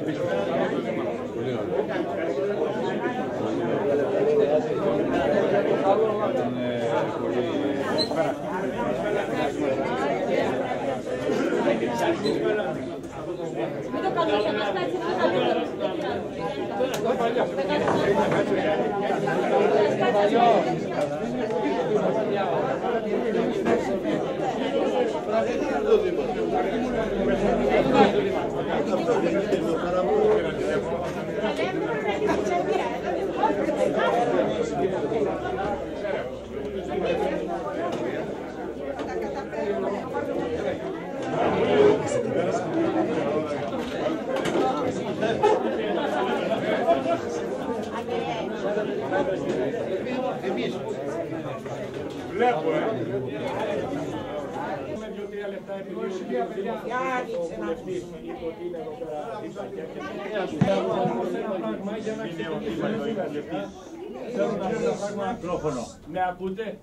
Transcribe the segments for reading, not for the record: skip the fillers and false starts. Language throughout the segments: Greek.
Βλέπω, με ακούτε?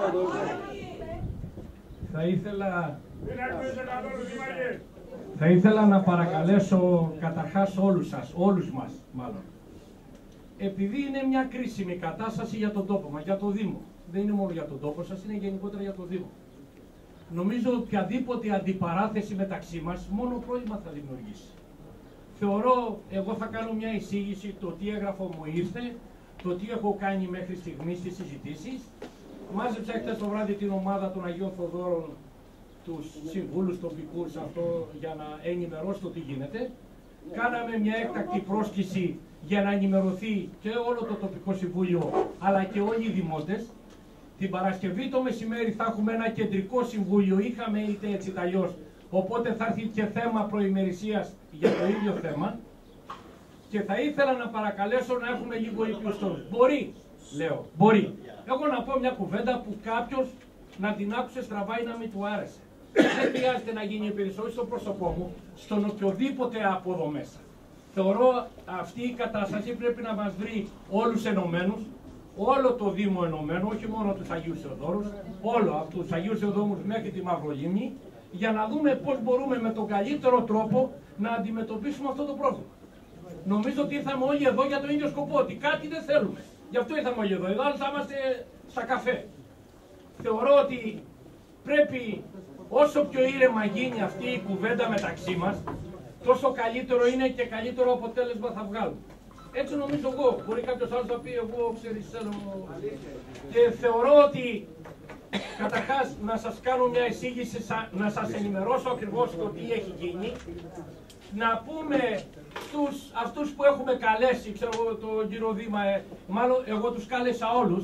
Θα ήθελα να παρακαλέσω καταρχάς όλους μας μάλλον. Επειδή είναι μια κρίσιμη κατάσταση για τον τόπο μας, για το Δήμο. Δεν είναι μόνο για τον τόπο σας, είναι γενικότερα για το Δήμο. Νομίζω οποιαδήποτε αντιπαράθεση μεταξύ μας μόνο πρόβλημα θα δημιουργήσει. Θεωρώ, εγώ θα κάνω μια εισήγηση, το τι έγγραφο μου ήρθε, το τι έχω κάνει μέχρι στιγμής στις συζητήσεις. Μάζεψα χτες το βράδυ την ομάδα των Αγίων Θοδόρων, τους συμβούλους τοπικούς, αυτό για να ενημερώσω το τι γίνεται. Κάναμε μια έκτακτη πρόσκληση για να ενημερωθεί και όλο το τοπικό συμβούλιο, αλλά και όλοι οι δημότες. Την Παρασκευή το μεσημέρι θα έχουμε ένα κεντρικό συμβούλιο, είχαμε είτε έτσι αλλιώς, οπότε θα έρθει και θέμα προημερησίας για το ίδιο θέμα. Και θα ήθελα να παρακαλέσω να έχουμε λίγο ήπιους τόνους. Μπορεί, λέω, μπορεί. Εγώ να πω μια κουβέντα που κάποιος να την άκουσε στραβά ή να μην του άρεσε. Δεν χρειάζεται να γίνει περισσότερο στο πρόσωπό μου, στον οποιοδήποτε από εδώ μέσα. Θεωρώ αυτή η κατάσταση πρέπει να μας βρει όλους ενωμένους, όλο το Δήμο ενωμένο, όχι μόνο τους Αγίους Θεοδόρους, όλο από τους Αγίους Θεοδόρους μέχρι τη Μαυρολίμνη, για να δούμε πώς μπορούμε με τον καλύτερο τρόπο να αντιμετωπίσουμε αυτό το πρόβλημα. Νομίζω ότι ήρθαμε όλοι εδώ για τον ίδιο σκοπό, ότι κάτι δεν θέλουμε. Γι' αυτό ήρθαμε όλοι εδώ, εδώ θα είμαστε στα καφέ. Θεωρώ ότι πρέπει όσο πιο ήρεμα γίνει αυτή η κουβέντα μεταξύ μας, τόσο καλύτερο είναι και καλύτερο αποτέλεσμα θα βγάλουμε. Έτσι νομίζω εγώ. Μπορεί κάποιος άλλος να πει εγώ ξέρεις θέλω. Και θεωρώ ότι καταρχάς να σας κάνω μια εισήγηση, να σας ενημερώσω ακριβώς το τι έχει γίνει. Να πούμε στους αυτούς που έχουμε καλέσει, ξέρω τον κύριο Δήμα, μάλλον εγώ τους κάλεσα όλους.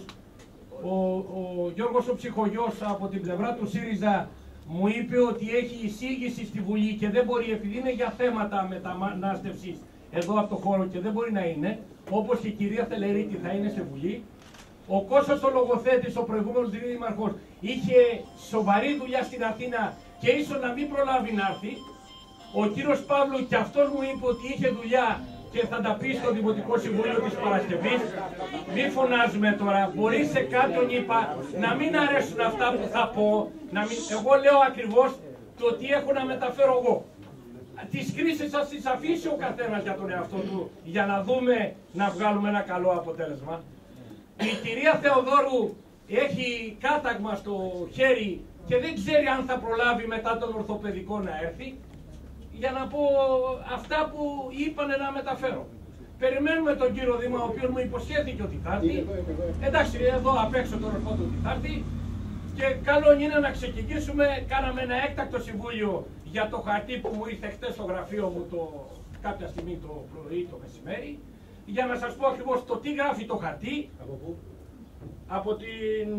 Ο Γιώργος ο Ψυχογιός από την πλευρά του ΣΥΡΙΖΑ μου είπε ότι έχει εισήγηση στη Βουλή και δεν μπορεί, επειδή είναι για θέματα μετανάστευσης εδώ από το χώρο και δεν μπορεί να είναι, όπως και η κυρία Θελερίτη θα είναι σε Βουλή. Ο Κώστας ο λογοθέτης, ο προηγούμενος δήμαρχος, είχε σοβαρή δουλειά στην Αθήνα και ίσως να μην προλάβει να έρθει. Ο κύριος Παύλου και αυτός μου είπε ότι είχε δουλειά και θα τα πει στο Δημοτικό Συμβούλιο της Παρασκευής. Μη φωνάζουμε τώρα, μπορεί σε κάποιον είπα να μην αρέσουν αυτά που θα πω, εγώ λέω ακριβώς το τι έχω να μεταφέρω εγώ. Τις κρίσεις σας τις αφήσει ο καθένας για τον εαυτό του, για να δούμε να βγάλουμε ένα καλό αποτέλεσμα. Η κυρία Θεοδόρου έχει κάταγμα στο χέρι και δεν ξέρει αν θα προλάβει μετά τον ορθοπαιδικό να έρθει. Για να πω αυτά που είπανε να μεταφέρω. Περιμένουμε τον κύριο Δήμα, ο οποίος μου υποσχέθηκε ότι θα έρθει. Εντάξει, εδώ απ' έξω τον ερχόντο ότι θα έρθει. Και καλό είναι να ξεκινήσουμε. Κάναμε ένα έκτακτο συμβούλιο για το χαρτί που μου ήρθε χτες στο γραφείο μου κάποια στιγμή το πρωί, το μεσημέρι. Για να σας πω ακριβώς το τι γράφει το χαρτί. Από πού? Από την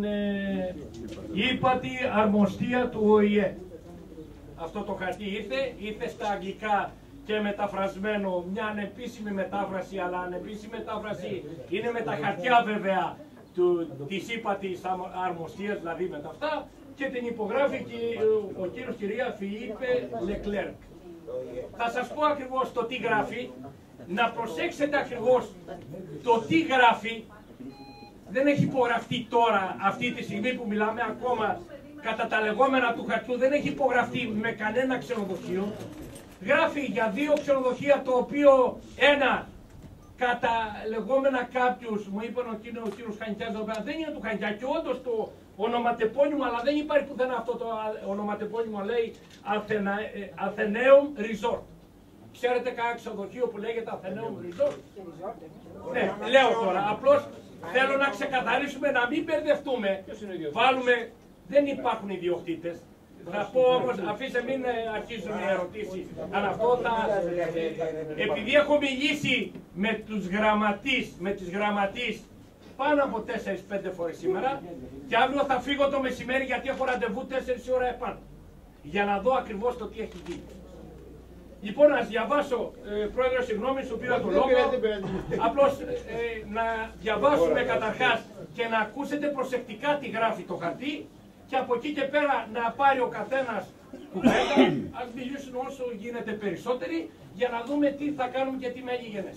ύπατη αρμοστία του ΟΗΕ. Αυτό το χαρτί ήρθε στα αγγλικά και μεταφρασμένο, μια ανεπίσημη μετάφραση, αλλά ανεπίσημη μετάφραση είναι με τα χαρτιά βέβαια της ύπατης αρμοστίας, δηλαδή με τα αυτά, και την υπογράφει και ο κύριος κυρία Φιλίπε Λεκλέρκ. Θα σας πω ακριβώς το τι γράφει, να προσέξετε ακριβώς το τι γράφει. Δεν έχει υπογραφεί τώρα, αυτή τη στιγμή που μιλάμε ακόμα, κατά τα λεγόμενα του χαρτιού, δεν έχει υπογραφεί με κανένα ξενοδοχείο. Γράφει για 2 ξενοδοχεία, το οποίο ένα κατά λεγόμενα κάποιους, μου είπε ο κύριος Χανιτιάς εδώ πέρα, δεν είναι του Χανιτιά και όντως το ονοματεπώνυμο, αλλά δεν υπάρχει πουθενά αυτό το ονοματεπώνυμο, λέει Atheneum Resort. Ξέρετε κανένα ξενοδοχείο που λέγεται Atheneum Resort? Ναι, λέω τώρα, απλώς θέλω να ξεκαθαρίσουμε, να μην μπερδευτούμε, βάλουμε, δεν υπάρχουν ιδιοκτήτες. Θα πω όμως, αφήστε μην αρχίζουν οι ερωτήσεις. Αν αυτό επειδή έχω μιλήσει με τις γραμματείς πάνω από 4-5 φορές σήμερα και αύριο θα φύγω το μεσημέρι γιατί έχω ραντεβού 4 ώρα επάνω για να δω ακριβώς το τι έχει γίνει. Λοιπόν, να διαβάσω, πρόεδρε, συγγνώμη, σου πήρα το λόγο. Απλώς να διαβάσουμε καταρχάς και να ακούσετε προσεκτικά τι γράφει το χαρτί και από εκεί και πέρα να πάρει ο καθένας κουβέντα, ας μιλήσουν όσο γίνεται περισσότεροι για να δούμε τι θα κάνουμε και τι μέγιγενες.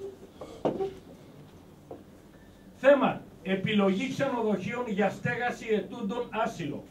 Θέμα: επιλογή ξενοδοχείων για στέγαση ετούντων άσυλο.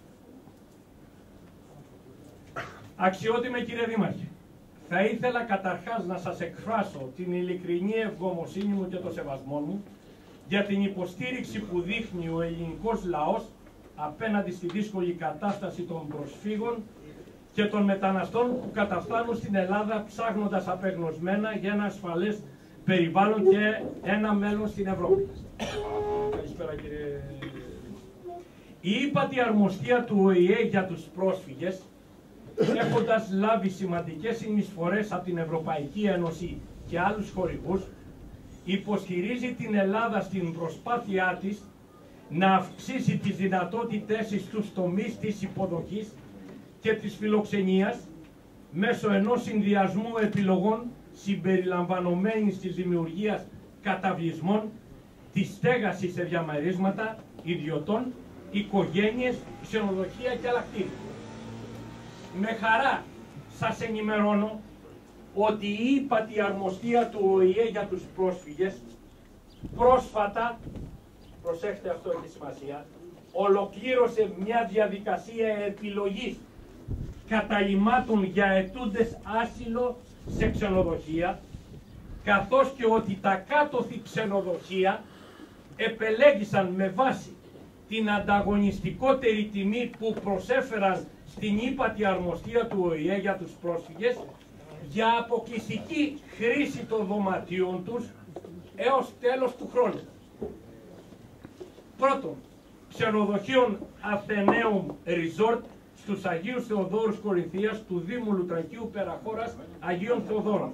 Αξιότιμε κύριε Δήμαρχε, θα ήθελα καταρχάς να σας εκφράσω την ειλικρινή ευγνωμοσύνη μου και το σεβασμό μου για την υποστήριξη που δείχνει ο ελληνικός λαός απέναντι στη δύσκολη κατάσταση των προσφύγων και των μεταναστών που καταφθάνουν στην Ελλάδα ψάχνοντας απεγνωσμένα για ένα ασφαλές περιβάλλον και ένα μέλλον στην Ευρώπη. Καλησπέρα κύριε. Η ύπατη αρμοστία του ΟΗΕ για τους πρόσφυγες, έχοντας λάβει σημαντικές συνεισφορές από την Ευρωπαϊκή Ένωση και άλλους χορηγούς, υποστηρίζει την Ελλάδα στην προσπάθειά της να αυξήσει τις δυνατότητες στους τομείς της υποδοχής και της φιλοξενίας μέσω ενός συνδυασμού επιλογών συμπεριλαμβανομένης της δημιουργίας καταβλισμών, της στέγασης σε διαμερίσματα ιδιωτών, οικογένειες, ξενοδοχεία και άλλα κτίρια. Με χαρά σας ενημερώνω ότι η ύπατη αρμοστία του ΟΗΕ για τους πρόσφυγες πρόσφατα, προσέξτε, αυτό έχει σημασία, ολοκλήρωσε μια διαδικασία επιλογής καταλυμάτων για αιτούντες άσυλο σε ξενοδοχεία, καθώς και ότι τα κάτωθι ξενοδοχεία επελέγησαν με βάση την ανταγωνιστικότερη τιμή που προσέφεραν στην ύπατη αρμοστία του ΟΗΕ για τους πρόσφυγες για αποκλειστική χρήση των δωματίων τους έως τέλος του χρόνου. Πρώτον, ξενοδοχείων Atheneum Resort στους Αγίους Θεοδόρους Κορινθίας του Δήμου Λουτρακίου Περαχώρας Αγίων Θεοδόρων.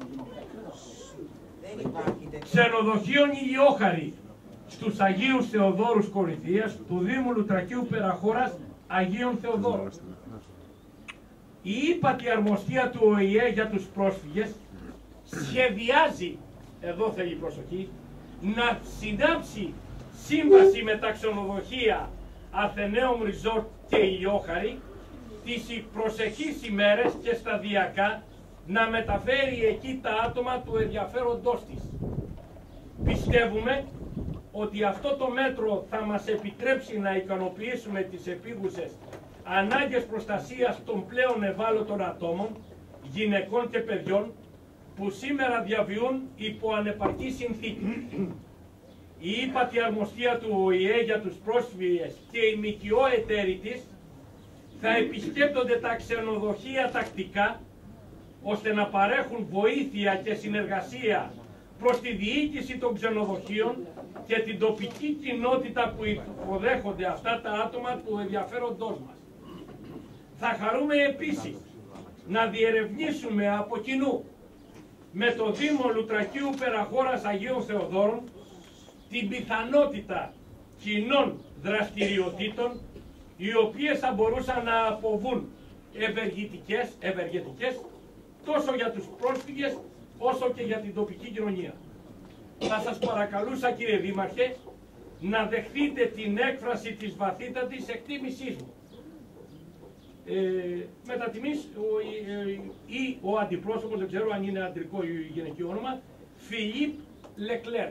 Ξενοδοχείων Ηλιόχαρη στους Αγίους Θεοδόρους Κορινθίας του Δήμου Λουτρακίου Περαχώρας Αγίων Θεοδόρων. Η ύπατη αρμοστία του ΟΗΕ για τους πρόσφυγες σχεδιάζει, εδώ θέλει προσοχή, να συνάψει σύμβαση με τα ξενοδοχεία Atheneum Resort και Ηλιόχαρη τις προσεχείς ημέρες και σταδιακά να μεταφέρει εκεί τα άτομα του ενδιαφέροντός της. Πιστεύουμε ότι αυτό το μέτρο θα μας επιτρέψει να ικανοποιήσουμε τις επίγουσες ανάγκες προστασίας των πλέον ευάλωτων ατόμων, γυναικών και παιδιών που σήμερα διαβιούν υπό ανεπαρκή συνθήκη. Η ύπατη αρμοστία του ΟΗΕ για τους πρόσφυγες και οι ΜΚΟ εταίροι της θα επισκέπτονται τα ξενοδοχεία τακτικά ώστε να παρέχουν βοήθεια και συνεργασία προς τη διοίκηση των ξενοδοχείων και την τοπική κοινότητα που υποδέχονται αυτά τα άτομα του ενδιαφέροντός μας. Θα χαρούμε επίσης να διερευνήσουμε από κοινού με το Δήμο Λουτρακίου Περαχώρας Αγίων Θεοδόρων την πιθανότητα κοινών δραστηριοτήτων οι οποίες θα μπορούσαν να αποβούν ευεργετικές τόσο για τους πρόσφυγες όσο και για την τοπική κοινωνία. Θα σας παρακαλούσα κύριε Δήμαρχε να δεχτείτε την έκφραση της βαθύτατης εκτίμησής μου. Μετά τιμής ή ο αντιπρόσωπος, δεν ξέρω αν είναι αντρικό ή γυναικείο όνομα, Φιλίπ Λεκλέρκ.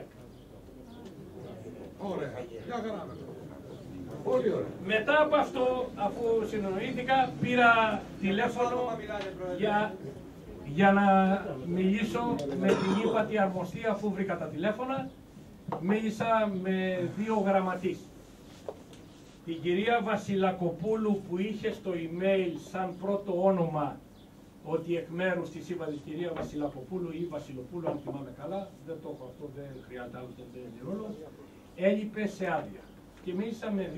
Ωραία. Μετά από αυτό, αφού συνεννοήθηκα, πήρα τηλέφωνο για να μιλήσω με την ύπατη αρμοστία, αφού βρήκα τα τηλέφωνα. Μίλησα με 2 γραμματείς. Την κυρία Βασιλακοπούλου που είχε στο email σαν πρώτο όνομα ότι εκ μέρους της είπα η κυρία Βασιλακοπούλου ή Βασιλοπούλου, αν θυμάμαι καλά, δεν το έχω αυτό, δεν χρειάζεται άλλο, δεν είναι ρόλο, έλειπε σε άδεια. Και μίλησα με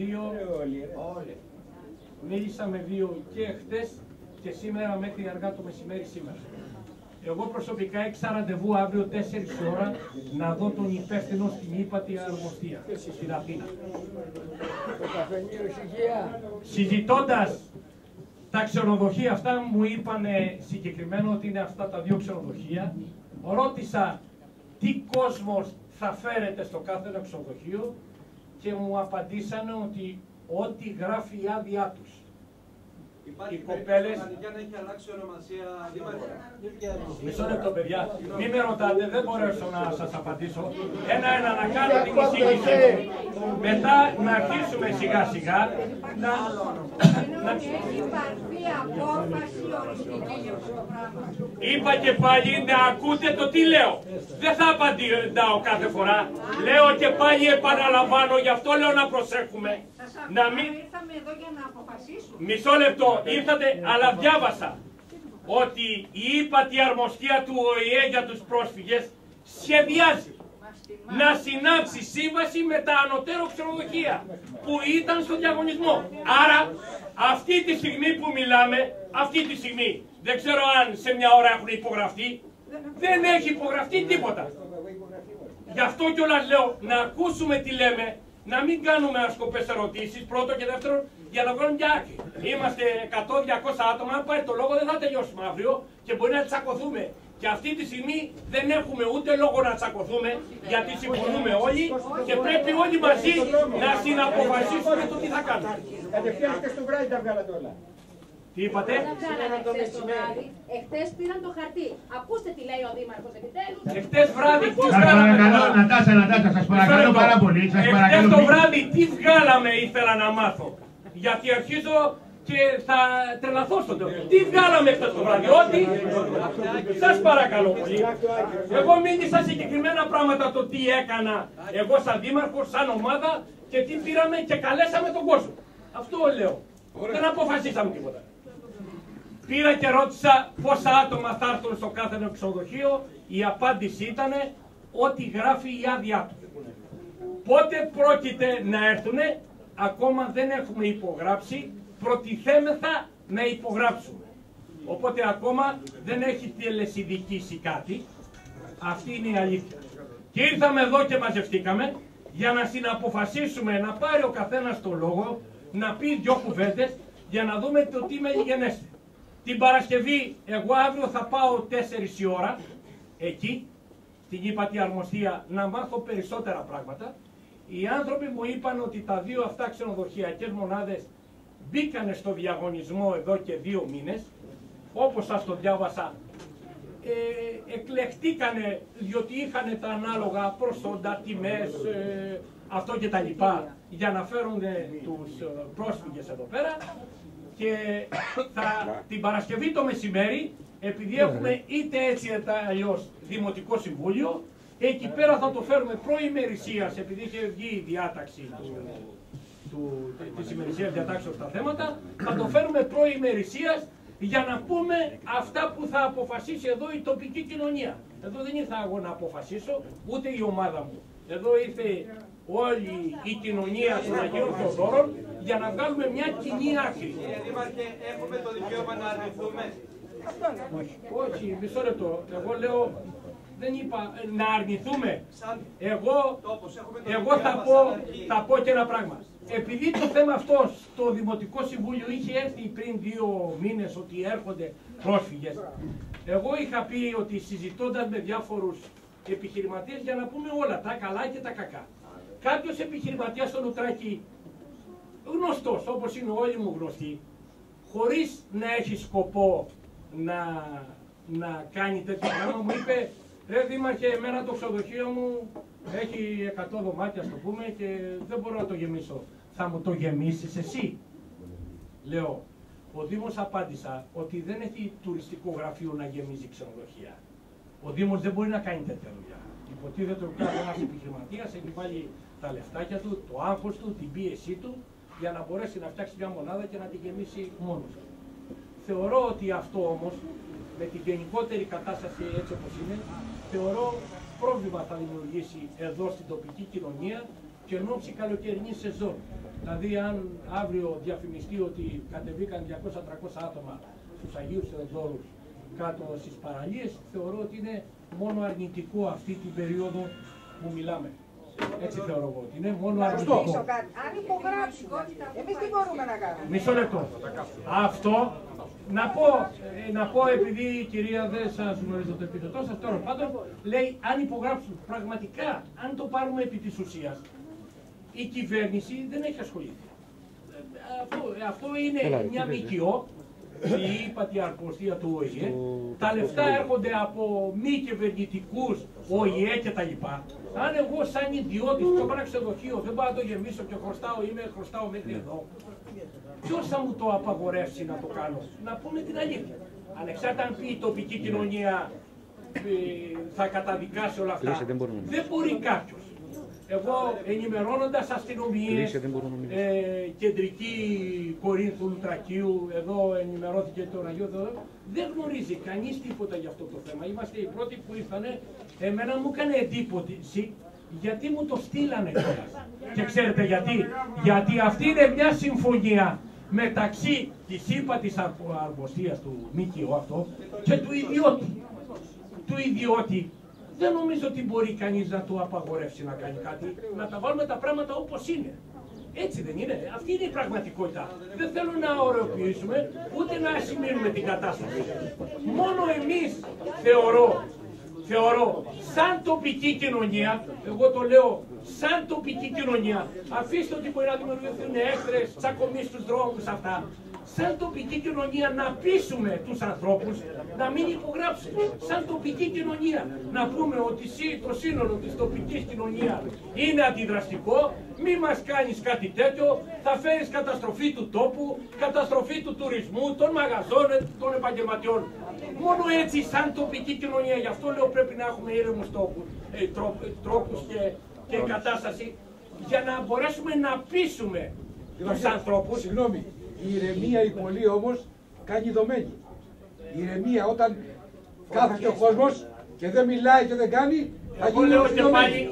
2 και χτες και σήμερα μέχρι αργά το μεσημέρι σήμερα. Εγώ προσωπικά έξα ραντεβού αύριο 4 ώρα να δω τον υπεύθυνο στην ύπατη αρμοστία στην Αθήνα. Συζητώντας τα ξενοδοχεία αυτά, μου είπανε συγκεκριμένο ότι είναι αυτά τα 2 ξενοδοχεία. Ρώτησα τι κόσμος θα φέρετε στο κάθε ένα ξενοδοχείο και μου απαντήσανε ότι ό,τι γράφει η άδειά τους. Υπάρχει οι κοπέλες... για να έχει αλλάξει ονομασία δήμαρχε. Μισό λεπτό, παιδιά. Μην με ρωτάτε, δεν μπορέσω να σας απαντήσω. Ένα-ένα να κάνω την εισήγησή μου. Μετά να αρχίσουμε σιγά-σιγά να... Έχει υπαρθεί απόφαση οριστική για αυτό το πράγμα. Είπα και πάλι να ακούτε το τι λέω. Δεν θα απαντάω κάθε φορά. Λέω και πάλι επαναλαμβάνω, γι' αυτό λέω να προσέχουμε. Να μην... Ήρθαμε εδώ για να αποφασίσουμε. Μισό λεπτό, ήρθατε, αλλά διάβασα ότι η ύπατη αρμοστία του ΟΗΕ για τους πρόσφυγες σχεδιάζει να συνάψει σύμβαση με τα ανωτέρω ξενοδοχεία που ήταν στο διαγωνισμό. Άρα, αυτή τη στιγμή που μιλάμε, αυτή τη στιγμή, δεν ξέρω αν σε μια ώρα έχουν υπογραφεί, δεν έχει υπογραφεί τίποτα. Γι' αυτό κιόλας λέω να ακούσουμε τι λέμε, να μην κάνουμε ασκοπές ερωτήσεις, πρώτο και δεύτερο, για να βγάλουμε μια άκρη. Είμαστε 100-200 άτομα, αν πάρει το λόγο δεν θα τελειώσουμε αύριο και μπορεί να τσακωθούμε. Και αυτή τη στιγμή δεν έχουμε ούτε λόγο να τσακωθούμε, γιατί συμφωνούμε όλοι και πρέπει όλοι μαζί να συναποφασίσουμε το τι θα κάνουμε. Κατευθείαν και στο βράδυ τα βγάλατε όλα. Τι είπατε? Εχθές πήραν το χαρτί. Ακούστε τι λέει ο Δήμαρχος επιτέλους. Εχθές βράδυ τι Σας βγάλαμε? παρακαλώ, Νατάσα, σας παρακαλώ πάρα πολύ. Εχθές το βράδυ τι βγάλαμε ήθελα να μάθω. Γιατί αρχίζω και θα τρελαθώ στο τέλος. Τι βγάλαμε χθες το βράδυ? Ότι σας παρακαλώ πολύ. Εγώ μίλησα συγκεκριμένα πράγματα, το τι έκανα εγώ σαν δήμαρχος, σαν ομάδα και τι πήραμε και καλέσαμε τον κόσμο. Αυτό λέω. Δεν αποφασίσαμε τίποτα. Πήρα και ρώτησα πόσα άτομα θα έρθουν στο κάθε ένα ξενοδοχείο. Η απάντηση ήταν ότι γράφει η άδειά του. Πότε πρόκειται να έρθουνε, ακόμα δεν έχουμε υπογράψει, προτιθέμεθα να υπογράψουμε. Οπότε ακόμα δεν έχει τελεσιδικήσει κάτι. Αυτή είναι η αλήθεια. Και ήρθαμε εδώ και μαζευτήκαμε για να συναποφασίσουμε, να πάρει ο καθένας το λόγο, να πει 2 κουβέντες για να δούμε το τι μελιγενέστε. Την Παρασκευή, εγώ αύριο θα πάω 4 η ώρα, εκεί, στην ύπατη αρμοστία, να μάθω περισσότερα πράγματα. Οι άνθρωποι μου είπαν ότι τα 2 αυτά ξενοδοχειακές μονάδες μπήκανε στο διαγωνισμό εδώ και 2 μήνες. Όπως σας το διάβασα, εκλεχτήκανε διότι είχαν τα ανάλογα προσόντα, τιμές, αυτό και τα λοιπά, για να φέρουν τους πρόσφυγες εδώ πέρα. Και την Παρασκευή το μεσημέρι, επειδή έχουμε είτε έτσι είτε αλλιώς Δημοτικό Συμβούλιο, εκεί πέρα θα το φέρουμε προημερησίας, επειδή είχε βγει η διάταξη της ημερησίας διατάξεως στα θέματα, θα το φέρουμε προημερησίας για να πούμε αυτά που θα αποφασίσει εδώ η τοπική κοινωνία. Εδώ δεν ήρθα εγώ να αποφασίσω, ούτε η ομάδα μου. Εδώ ήρθε όλη η κοινωνία των Αγίων Θεοδόρων για να βγάλουμε μια κοινή άκρη. Κύριε Δήμαρχε, έχουμε το δικαίωμα να αρνηθούμε? Όχι, μισό λεπτό. Εγώ λέω, δεν είπα να αρνηθούμε. Εγώ θα πω και ένα πράγμα. Επειδή το θέμα αυτό στο Δημοτικό Συμβούλιο είχε έρθει πριν 2 μήνες ότι έρχονται πρόσφυγες, εγώ είχα πει ότι συζητώντας με διάφορους επιχειρηματίες για να πούμε όλα, τα καλά και τα κακά. Κάποιος επιχειρηματίας στο Λουτράκι, γνωστός όπως είναι όλοι μου γνωστοί, χωρίς να έχει σκοπό να κάνει τέτοιο πράγμα, μου είπε: ρε Δήμαρχε, εμένα το ξενοδοχείο μου έχει 100 δωμάτια, το πούμε, και δεν μπορώ να το γεμίσω. Θα μου το γεμίσεις εσύ? Λέω, Ο Δήμος απάντησα ότι δεν έχει τουριστικό γραφείο να γεμίζει ξενοδοχεία. Ο Δήμος δεν μπορεί να κάνει τέτοια δουλειά. Υποτίθεται ότι ένας επιχειρηματίας έχει βάλει τα λεφτάκια του, το άγχος του, την πίεσή του, για να μπορέσει να φτιάξει μια μονάδα και να τη γεμίσει μόνος του. Θεωρώ ότι αυτό όμως, με την γενικότερη κατάσταση έτσι όπως είναι, θεωρώ πρόβλημα θα δημιουργήσει εδώ στην τοπική κοινωνία και εν ώψη καλοκαιρινής σεζόν. Δηλαδή, αν αύριο διαφημιστεί ότι κατεβήκαν 200-300 άτομα στους Αγίους Θεοδόρους κάτω στις παραλίες, θεωρώ ότι είναι μόνο αρνητικό αυτή την περίοδο που μιλάμε. Έτσι θεωρώ εγώ ότι είναι μόνο αρνητικό. Αν υπογράψουμε, εμείς τι μπορούμε να κάνουμε? Μισό λεπτό. Αυτό να πω επειδή η κυρία δεν σας γνωρίζει το επίθετό σας, τώρα πάντων λέει αν υπογράψουν. Πραγματικά, αν το πάρουμε επί της ουσίας, η κυβέρνηση δεν έχει ασχοληθεί. Αυτό είναι μια ΜΚΟ, η πατιαρχοστία του ΟΗΕ. Τα λεφτά έρχονται από μη κυβερνητικούς ΟΗΕ κτλ. Αν εγώ σαν ιδιώτης το πάω ξενοδοχείο, δεν πάω να το γεμίσω και χρωστάω μέχρι εδώ, ποιος θα μου το απαγορεύσει να το κάνω? Να πούμε την αλήθεια. Ανεξάρτητα αν πει η τοπική κοινωνία θα καταδικάσει όλα αυτά, δεν μπορεί κάποιος. Εγώ ενημερώνοντας αστυνομίες, κεντρική Κορίνθου, Λουτρακίου, εδώ ενημερώθηκε το Αγίο Θεοδόρο, δεν γνωρίζει κανείς τίποτα για αυτό το θέμα. Είμαστε οι πρώτοι που ήρθανε. Εμένα μου έκανε εντύπωση γιατί μου το στείλανε κιόλας. Και ξέρετε γιατί? Γιατί αυτή είναι μια συμφωνία μεταξύ της ύπατης αρμοστίας του ΜΚΟ αυτό και του ιδιώτη. Του ιδιώτη. Δεν νομίζω ότι μπορεί κανείς να του απαγορεύσει να κάνει κάτι, να τα βάλουμε τα πράγματα όπως είναι. Έτσι δεν είναι? Αυτή είναι η πραγματικότητα. Δεν θέλω να ωρεοποιήσουμε, ούτε να ασημείνουμε την κατάσταση. Μόνο εμείς θεωρώ, σαν τοπική κοινωνία, εγώ το λέω, σαν τοπική κοινωνία, αφήστε ότι μπορεί να δημιουργηθούν έχθρες, τσακωμοί στους δρόμους αυτά, σαν τοπική κοινωνία να πείσουμε τους ανθρώπους να μην υπογράψουν. Σαν τοπική κοινωνία να πούμε ότι το σύνολο της τοπικής κοινωνίας είναι αντιδραστικό, μη μας κάνεις κάτι τέτοιο, θα φέρεις καταστροφή του τόπου, καταστροφή του τουρισμού, των μαγαζών, των επαγγελματιών. Μόνο έτσι σαν τοπική κοινωνία, γι' αυτό λέω πρέπει να έχουμε ήρεμους τρόπους και κατάσταση για να μπορέσουμε να πείσουμε τους ανθρώπους. Συγγνώμη. Η ηρεμία η πολλή όμως κάνει δομένη. Η ηρεμία όταν κάθεται ο κόσμος και δεν μιλάει και δεν κάνει, εγώ λέω και πάλι,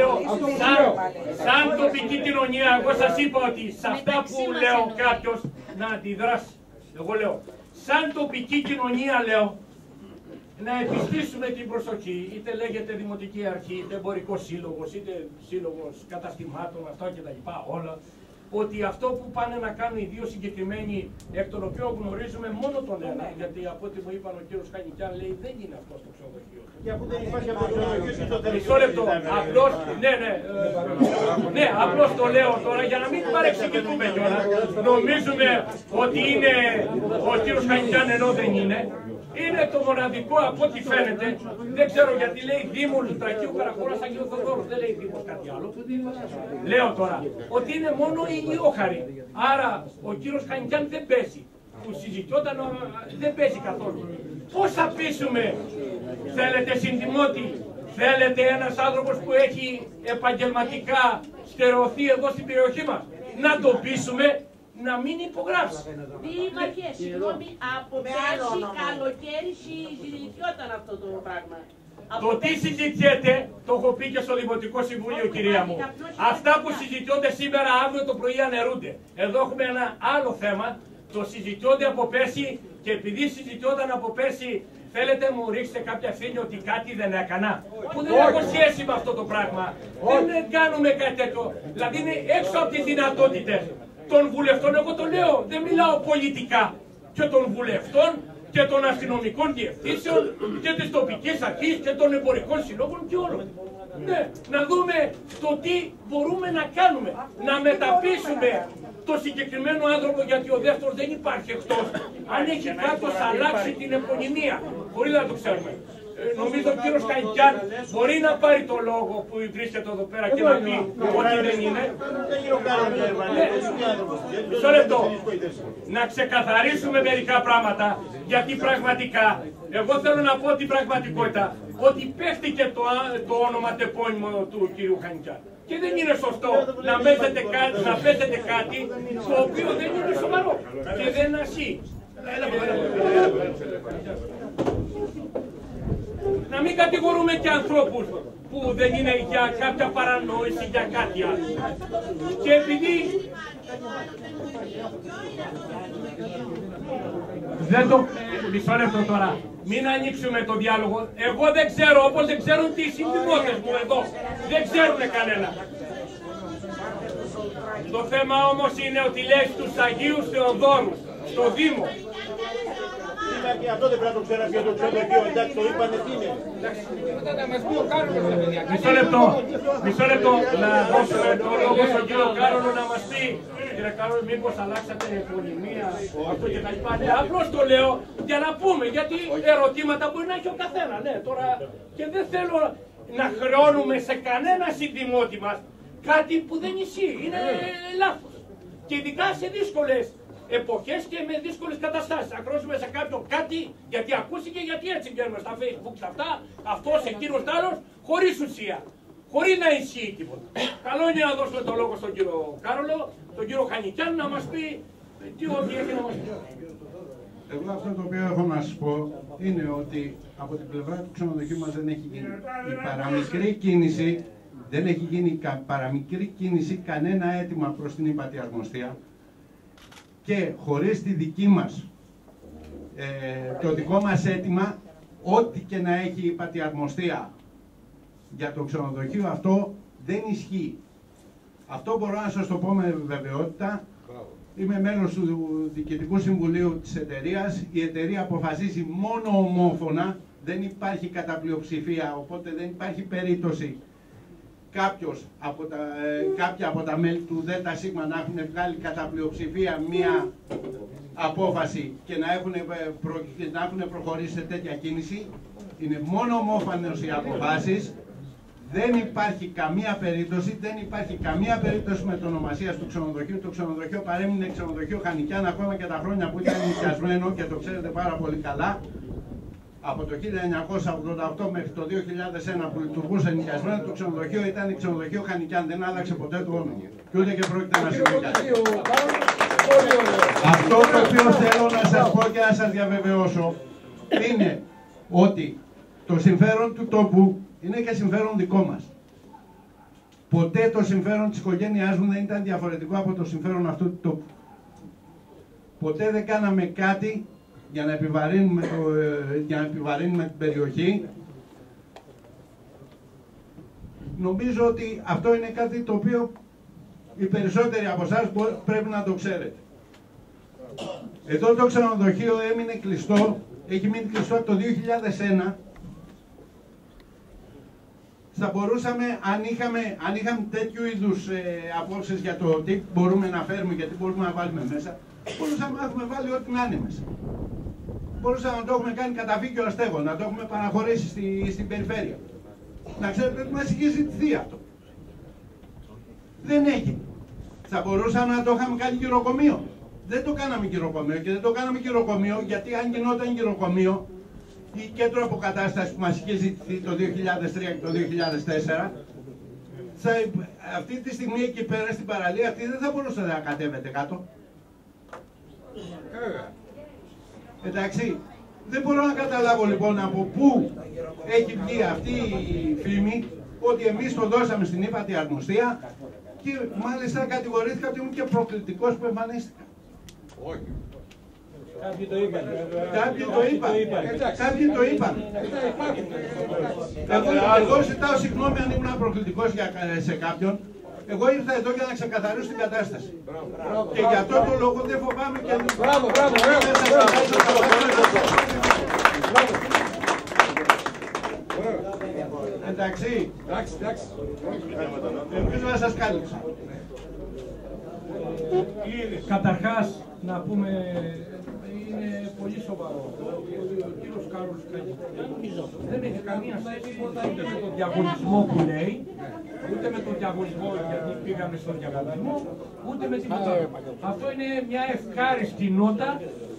σαν τοπική κοινωνία, εγώ σας είπα ότι σε αυτά που λέω κάποιος να αντιδράσει. Εγώ λέω, σαν τοπική κοινωνία λέω, να επιστήσουμε την προσοχή, είτε λέγεται Δημοτική Αρχή, είτε Εμπορικός Σύλλογος, είτε Σύλλογος Καταστημάτων, αυτά και τα λοιπά, όλα, ότι αυτό που πάνε να κάνουν οι δύο συγκεκριμένοι, εκ των οποίων γνωρίζουμε μόνο τον ένα, γιατί από ό,τι μου είπαν ο κύριος Χανικιάν λέει δεν είναι αυτό στο ξενοδοχείο. Και αφού δεν υπάρχει από το ξενοδοχείο στο τέλος. Μισό λεπτό, απλώς, ναι, απλώς το λέω τώρα για να μην παρεξηγηθούμε κιόλας. Νομίζουμε ότι είναι ο κύριος Χανικιάν ενώ δεν είναι. Είναι το μοναδικό από ό,τι φαίνεται. Δεν ξέρω γιατί λέει Δήμο Λουτρακίου Καραχώρας Αγίου Θεοδόρου. Δεν λέει Δήμος κάτι άλλο. Λέω τώρα ότι είναι μόνο η ηλιόχαρη. Άρα ο κύριος Χανικιάν δεν παίζει. Που συζητιόταν δεν παίζει καθόλου. Πώς θα πείσουμε? Θέλετε συνδημότη? Θέλετε ένας άνθρωπος που έχει επαγγελματικά στερεωθεί εδώ στην περιοχή μας? Να το πείσουμε να μην υπογράψει. Δήμαρχε, συγγνώμη, από πέρσι καλοκαίρι συζητιόταν αυτό το πράγμα. Το τι συζητιέται, το έχω πει και στο Δημοτικό Συμβούλιο, κυρία μου. Αυτά που συζητιόνται σήμερα, αύριο το πρωί αναιρούνται. Εδώ έχουμε ένα άλλο θέμα, το συζητιόνται από πέρσι και επειδή συζητιόταν από πέρσι, θέλετε μου ρίξετε κάποια ευθύνη ότι κάτι δεν έκανα. Που δεν έχω σχέση με αυτό το πράγμα. Δεν κάνουμε κάτι τέτοιο. Δηλαδή είναι έξω από τις δυνατότητες των βουλευτών, εγώ το λέω, δεν μιλάω πολιτικά, και των βουλευτών και των αστυνομικών διευθύνσεων και της τοπικής αρχής και των εμπορικών συλλόγων και όλων. Ναι, να δούμε το τι μπορούμε να κάνουμε, να μεταπίσουμε το συγκεκριμένο άνθρωπο, γιατί ο δεύτερος δεν υπάρχει εκτός. Αν έχει κάποιος αλλάξει την επωνυμία, μπορεί να το ξέρουμε. Νομίζω ο κύριος Κανικιάν μπορεί να πάρει το λόγο που βρίσκεται εδώ πέρα και να πει ότι δεν είναι. Μισό λεπτό. Να ξεκαθαρίσουμε μερικά πράγματα, γιατί πραγματικά, εγώ θέλω να πω την πραγματικότητα, ότι παίχτηκε το όνομα τεπώνυμο του κύριου Κανικιάν. Και δεν είναι σωστό να παίζετε κάτι το οποίο δεν είναι σοβαρό και δεν ασύει. Να μην κατηγορούμε και ανθρώπους που δεν είναι για κάποια παρανόηση, για κάτι άλλο. Και επειδή δεν το... Μισό λεπτό τώρα. Μην ανοίξουμε το διάλογο. Εγώ δεν ξέρω, όπως δεν ξέρουν τι συντιμότες μου εδώ. Δεν ξέρουν κανένα. Το θέμα όμως είναι ότι λέει στους Αγίους Θεοδόρους, στο Δήμο. Και αυτό δεν πρέπει να το ξέρει και το ξενοδοχείο, εντάξει, το είπανε τι είναι. Μισό λεπτό, να δώσουμε το λόγο στον κύριο Κάρολο να μας πει. Κύριε Κάρολο, μήπως αλλάξατε επωνυμία, αυτό και τα λοιπά. Ναι, απλώς το λέω για να πούμε, γιατί ερωτήματα μπορεί να έχει ο καθένα. Ναι, τώρα, και δεν θέλω να χρεώνουμε σε κανένα συντιμότη μας κάτι που δεν ισχύει, είναι λάθος. Και ειδικά σε δύσκολες εποχές και με δύσκολες καταστάσεις. Να κρόσουμε σε κάποιον κάτι γιατί ακούστηκε, γιατί έτσι βγαίνουμε στα Facebook, στα αυτά, αυτός, εκείνος, άλλος, χωρίς ουσία. Χωρίς να ισχύει τίποτα. Καλό είναι να δώσουμε το λόγο στον κύριο Κάρολο, τον κύριο Χανικιάν να μας πει τι ό,τι έχει να μας πει. Εγώ αυτό το οποίο έχω να σας πω είναι ότι από την πλευρά του ξενοδοχείου μας δεν έχει γίνει η παραμικρή κίνηση, δεν έχει γίνει παραμικρή κίνηση, κανένα αίτημα προς την ύπατη αρμοστία. Και χωρίς τη δική μας, το δικό μας αίτημα, ό,τι και να έχει η ύπατη αρμοστία για το ξενοδοχείο αυτό δεν ισχύει. Αυτό μπορώ να σας το πω με βεβαιότητα. Είμαι μέλος του Διοικητικού Συμβουλίου της εταιρείας. Η εταιρεία αποφασίζει μόνο ομόφωνα, δεν υπάρχει κατά πλειοψηφία, οπότε δεν υπάρχει περίπτωση κάποια από τα μέλη του ΔΣ να έχουν βγάλει κατά πλειοψηφία μία απόφαση και να έχουν προχωρήσει σε τέτοια κίνηση. Είναι μόνο ομόφωνες οι αποφάσεις. Δεν υπάρχει καμία περίπτωση με το ονομασία του ξενοδοχείου. Το ξενοδοχείο παρέμεινε ξενοδοχείο Χανικιάν ακόμα και τα χρόνια που ήταν νοικιασμένο, και το ξέρετε πάρα πολύ καλά. Από το 1988 μέχρι το 2001 που λειτουργούσε νοικιασμένο, το ξενοδοχείο ήταν ξενοδοχείο Χανικιάν. Δεν άλλαξε ποτέ το όνομα. Και ούτε και πρόκειται να συμβεί κάτι. Αυτό το οποίο θέλω να σας πω και να σας διαβεβαιώσω είναι ότι το συμφέρον του τόπου είναι και συμφέρον δικό μας. Ποτέ το συμφέρον της οικογένειάς μου δεν ήταν διαφορετικό από το συμφέρον αυτού του τόπου. Ποτέ δεν κάναμε κάτι για να επιβαρύνουμε την περιοχή. Νομίζω ότι αυτό είναι κάτι το οποίο οι περισσότεροι από εσάς πρέπει να το ξέρετε. Εδώ το ξενοδοχείο έμεινε κλειστό, έχει μείνει κλειστό από το 2001. Θα μπορούσαμε, αν είχαμε τέτοιου είδους απόψεις για το τι μπορούμε να φέρουμε και τι μπορούμε να βάλουμε μέσα, μπορούσαμε να έχουμε βάλει ό,τι να είναι μέσα. Μπορούσαμε να το έχουμε κάνει καταφύγιο αστέγων, να το έχουμε παραχωρήσει στην περιφέρεια. Να ξέρετε ότι μας είχε ζητηθεί αυτό. Δεν έγινε. Θα μπορούσαμε να το είχαμε κάνει γυροκομείο. Δεν το κάναμε γυροκομείο, και δεν το κάναμε γυροκομείο γιατί αν γινόταν γυροκομείο, η κέντρο αποκατάσταση που μας είχε ζητηθεί το 2003 και το 2004, αυτή τη στιγμή εκεί πέρα στην παραλία αυτή δεν θα μπορούσε να κατέβεται κάτω. Εντάξει, δεν μπορώ να καταλάβω λοιπόν από πού έχει βγει αυτή η φήμη ότι εμείς το δώσαμε στην ύπατη αρμοστία και μάλιστα κατηγορήθηκα ότι ήμουν και προκλητικός που εμφανίστηκα. Όχι. Κάποιοι το είπαν. Εγώ ζητάω συγγνώμη αν ήμουν προκλητικός σε κάποιον. Εγώ ήρθα εδώ για να ξεκαθαρίσω την κατάσταση. Και για αυτό το λόγο δεν φοβάμαι και... Μπράβο. Εντάξει. Ελπίζω να σας κάλυψα. Καταρχάς, να πούμε, είναι πολύ σοβαρό. Ο κύριος Κάρολος δεν έχει καμία σχέση ούτε με τον διαγωνισμό που λέει, ούτε με τον διαγωνισμό γιατί πήγαμε στον διαγωνισμό, ούτε με τίποτα. Αυτό είναι μια ευχάριστη νότα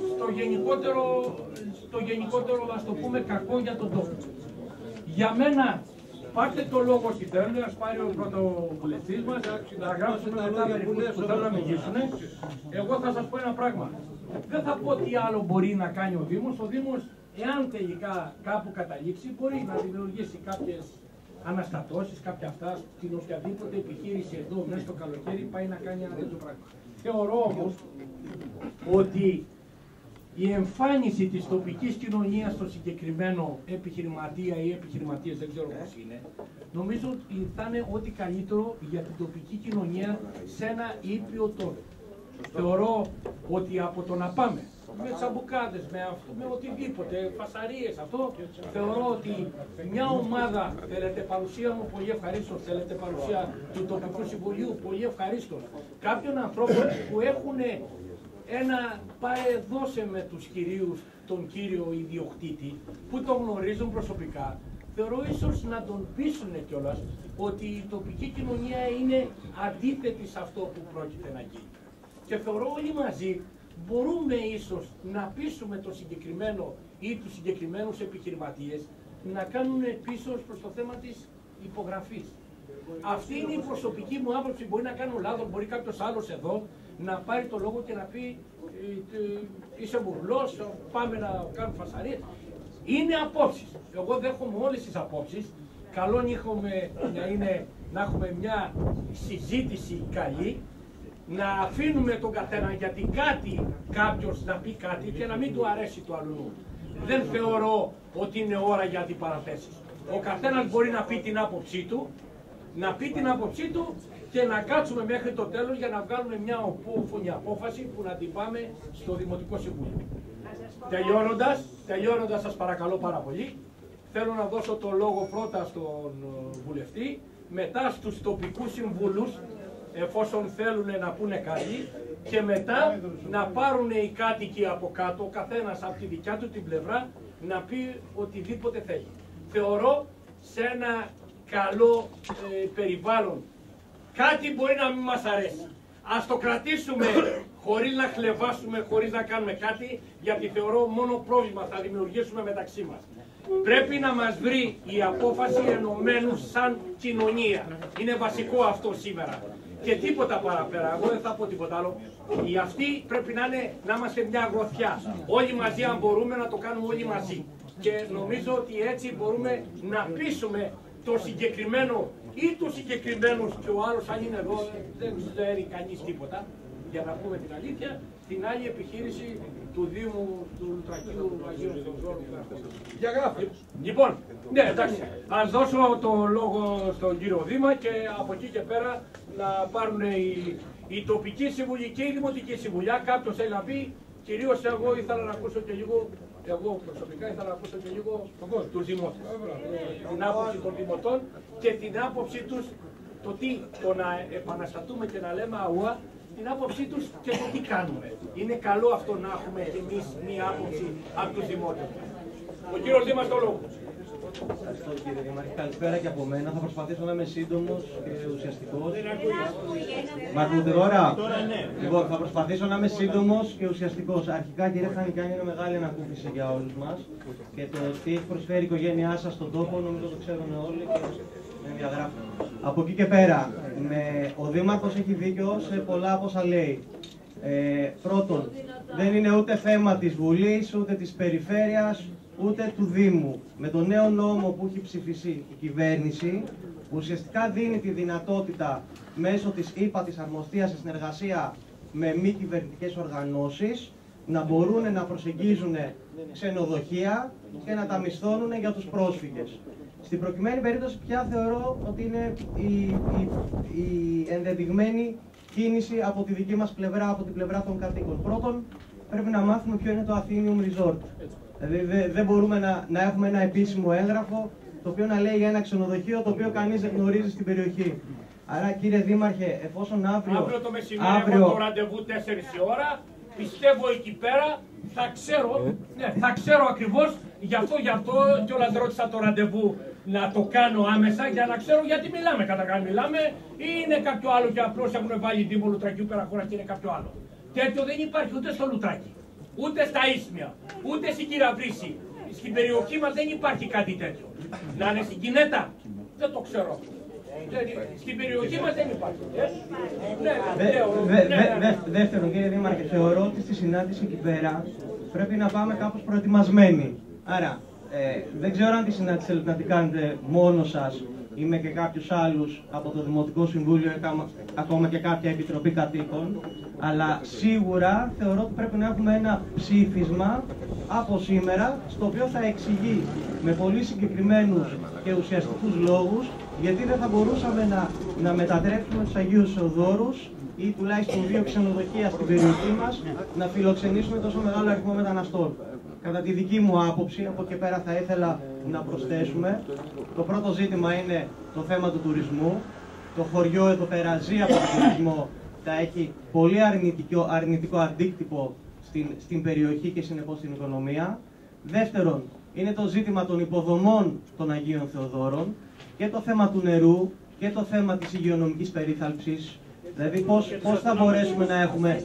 στο γενικότερο, ας το πούμε, κακό για τον τόπο. Για μένα, πάρτε το λόγο ότι θέλουν, ας πάρει ο πρωτοβουλευτής μας, να γράψουμε μετά μερικούς που θέλουν να μιλήσουν. Εγώ θα σας πω ένα πράγμα. Δεν θα πω τι άλλο μπορεί να κάνει ο Δήμος. Ο Δήμος, εάν τελικά κάπου καταλήξει, μπορεί να δημιουργήσει κάποιες αναστατώσεις, κάποια αυτά, στην οποιαδήποτε επιχείρηση εδώ μέσα στο καλοκαίρι πάει να κάνει ένα τέτοιο πράγμα. Θεωρώ όμως ότι η εμφάνιση της τοπικής κοινωνίας στο συγκεκριμένο επιχειρηματία ή επιχειρηματίες, δεν ξέρω πώς είναι, νομίζω ότι θα είναι ό,τι καλύτερο για την τοπική κοινωνία σε ένα ήπιο τόπο. Θεωρώ ότι από το να πάμε με τσαμπουκάδες, με οτιδήποτε, φασαρίες, αυτό, θεωρώ ότι μια ομάδα, θέλετε παρουσία μου, πολύ ευχαρίστως, θέλετε παρουσία του τοπικού συμβουλίου, πολύ ευχαρίστως, κάποιων ανθρώπων που έχουν πάρε δώσε με τους κυρίους, τον κύριο ιδιοκτήτη, που τον γνωρίζουν προσωπικά, θεωρώ ίσως να τον πείσουν κιόλας ότι η τοπική κοινωνία είναι αντίθετη σε αυτό που πρόκειται να γίνει. Και θεωρώ όλοι μαζί μπορούμε ίσως να πείσουμε το συγκεκριμένο ή τους συγκεκριμένους επιχειρηματίες να κάνουν πίσω προς το θέμα της υπογραφής. Αυτή είναι η προσωπική μου άποψη. Μπορεί να κάνω λάθος, μπορεί κάποιος άλλος εδώ να πάρει το λόγο και να πει είσαι μπουρλός, πάμε να κάνουμε φασαρίες. Είναι απόψεις. Εγώ δέχομαι όλες τις απόψεις. Καλό να έχουμε μια συζήτηση καλή, να αφήνουμε τον καθένα γιατί κάποιος να πει κάτι και να μην του αρέσει το αλλού. Δεν θεωρώ ότι είναι ώρα για αντιπαραθέσεις. Ο καθένας μπορεί να πει την άποψή του, και να κάτσουμε μέχρι το τέλος για να βγάλουμε μια οπόφωνη απόφαση που να την πάμε στο Δημοτικό Συμβούλιο. Τελειώνοντας, σας παρακαλώ πάρα πολύ, θέλω να δώσω το λόγο πρώτα στον βουλευτή, μετά στους τοπικούς συμβούλους, εφόσον θέλουν να πούνε κάτι, και μετά να πάρουν οι κάτοικοι από κάτω, ο καθένας από τη δικιά του την πλευρά, να πει οτιδήποτε θέλει. Θεωρώ σε ένα καλό περιβάλλον. Κάτι μπορεί να μην μας αρέσει. Ας το κρατήσουμε χωρίς να χλεβάσουμε, χωρίς να κάνουμε κάτι, γιατί θεωρώ μόνο πρόβλημα θα δημιουργήσουμε μεταξύ μας. Πρέπει να μας βρει η απόφαση ενωμένους σαν κοινωνία. Είναι βασικό αυτό σήμερα. Και τίποτα παραπέρα. Εγώ δεν θα πω τίποτα άλλο. Αυτή πρέπει να είμαστε μια γροθιά. Όλοι μαζί, αν μπορούμε, να το κάνουμε όλοι μαζί. Και νομίζω ότι έτσι μπορούμε να πείσουμε το συγκεκριμένο ή τους συγκεκριμένους, και ο άλλος αν είναι εδώ δεν ξέρει κανείς τίποτα, για να πούμε την αλήθεια, την άλλη επιχείρηση του Δήμου του Τρακίου Αγίου Θεοδόρου. Λοιπόν, ναι, εντάξει, ας δώσω το λόγο στον κύριο Δήμα και από εκεί και πέρα να πάρουν οι τοπικοί συμβουλοί και η Δημοτική Συμβουλιά. Κάποιος θέλει να πει, κυρίως εγώ ήθελα να ακούσω και λίγο. Εγώ προσωπικά ήθελα να ακούσω και λίγο τους δημότες. Την άποψη των δημοτών και την άποψη τους, το να επαναστατούμε και να λέμε αούα, την άποψή τους και το τι κάνουμε. Είναι καλό αυτό να έχουμε και εμείς μία άποψη από τους δημότες. Ο κύριος Δήμας το λόγο. Ευχαριστώ κύριε Δήμαρχε. Καλησπέρα και από μένα. Θα προσπαθήσω να είμαι σύντομος και ουσιαστικός. Μ' ακούτε τώρα? Λοιπόν, θα προσπαθήσω να είμαι σύντομος και ουσιαστικός. Αρχικά κύριε Χανικάνη, είναι μεγάλη ανακούφιση για όλους μας και το τι έχει προσφέρει η οικογένειά σας στον τόπο νομίζω το ξέρουν όλοι και δεν διαγράφουν. Από εκεί και πέρα, ο Δήμαρχος έχει δίκιο σε πολλά από όσα λέει. Πρώτον, δεν είναι ούτε θέμα της Βουλής, ούτε της Περιφέρειας, ούτε του Δήμου. Με τον νέο νόμο που έχει ψηφίσει η κυβέρνηση, που ουσιαστικά δίνει τη δυνατότητα μέσω της ΥΠΑ, της αρμοστίας, σε συνεργασία με μη κυβερνητικές οργανώσεις, να μπορούν να προσεγγίζουν ξενοδοχεία και να τα μισθώνουν για τους πρόσφυγες. Στην προκειμένη περίπτωση πια θεωρώ ότι είναι η ενδεδειγμένη κίνηση από τη δική μας πλευρά, από την πλευρά των κατοίκων. Πρώτον, πρέπει να μάθουμε ποιο είναι το Athenium Resort. Δηλαδή δεν μπορούμε να έχουμε ένα επίσημο έγγραφο το οποίο να λέει για ένα ξενοδοχείο το οποίο κανείς δεν γνωρίζει στην περιοχή. Άρα κύριε Δήμαρχε, εφόσον αύριο το μεσημέρι έχω το ραντεβού 4 η ώρα, πιστεύω εκεί πέρα θα ξέρω ακριβώς, γι' αυτό κιόλας ρώτησα το ραντεβού να το κάνω άμεσα για να ξέρω γιατί μιλάμε. Καταρχάς μιλάμε ή είναι κάποιο άλλο και απλώς έχουν βάλει Δήμο Λουτρακίου πέρα χώρα και είναι κάποιο άλλο. Τέτοιο δεν υπάρχει ούτε στο Λουτράκι, ούτε στα Ίσμια, ούτε στην Κυραυρύση. Στην περιοχή μας δεν υπάρχει κάτι τέτοιο. Να είναι στην Κινέτα, δεν το ξέρω. Στην περιοχή μας δεν υπάρχει. Δεύτερον, κύριε Δήμαρχε, θεωρώ ότι στη συνάντηση εκεί πέρα πρέπει να πάμε κάπως προετοιμασμένοι. Άρα, δεν ξέρω αν τη συνάντηση θέλετε να την κάνετε μόνο σας ή με και κάποιους άλλους από το Δημοτικό Συμβούλιο ή ακόμα και κάποια Επιτροπή Κατοίκων, αλλά σίγουρα θεωρώ ότι πρέπει να έχουμε ένα ψήφισμα από σήμερα, στο οποίο θα εξηγεί με πολύ συγκεκριμένους και ουσιαστικούς λόγους γιατί δεν θα μπορούσαμε να μετατρέψουμε τους Αγίους Θεοδόρους ή τουλάχιστον 2 ξενοδοχεία στην περιοχή μας να φιλοξενήσουμε τόσο μεγάλο αριθμό μεταναστών. Κατά τη δική μου άποψη, από εκεί πέρα θα ήθελα να προσθέσουμε, το πρώτο ζήτημα είναι το θέμα του τουρισμού. Το χωριό εδώ πέρα ζει από τον τουρισμό, θα έχει πολύ αρνητικό αντίκτυπο στην περιοχή και συνεπώς στην οικονομία. Δεύτερον, είναι το ζήτημα των υποδομών των Αγίων Θεοδόρων και το θέμα του νερού και το θέμα της υγειονομικής περίθαλψης. Δηλαδή πώς θα μπορέσουμε να έχουμε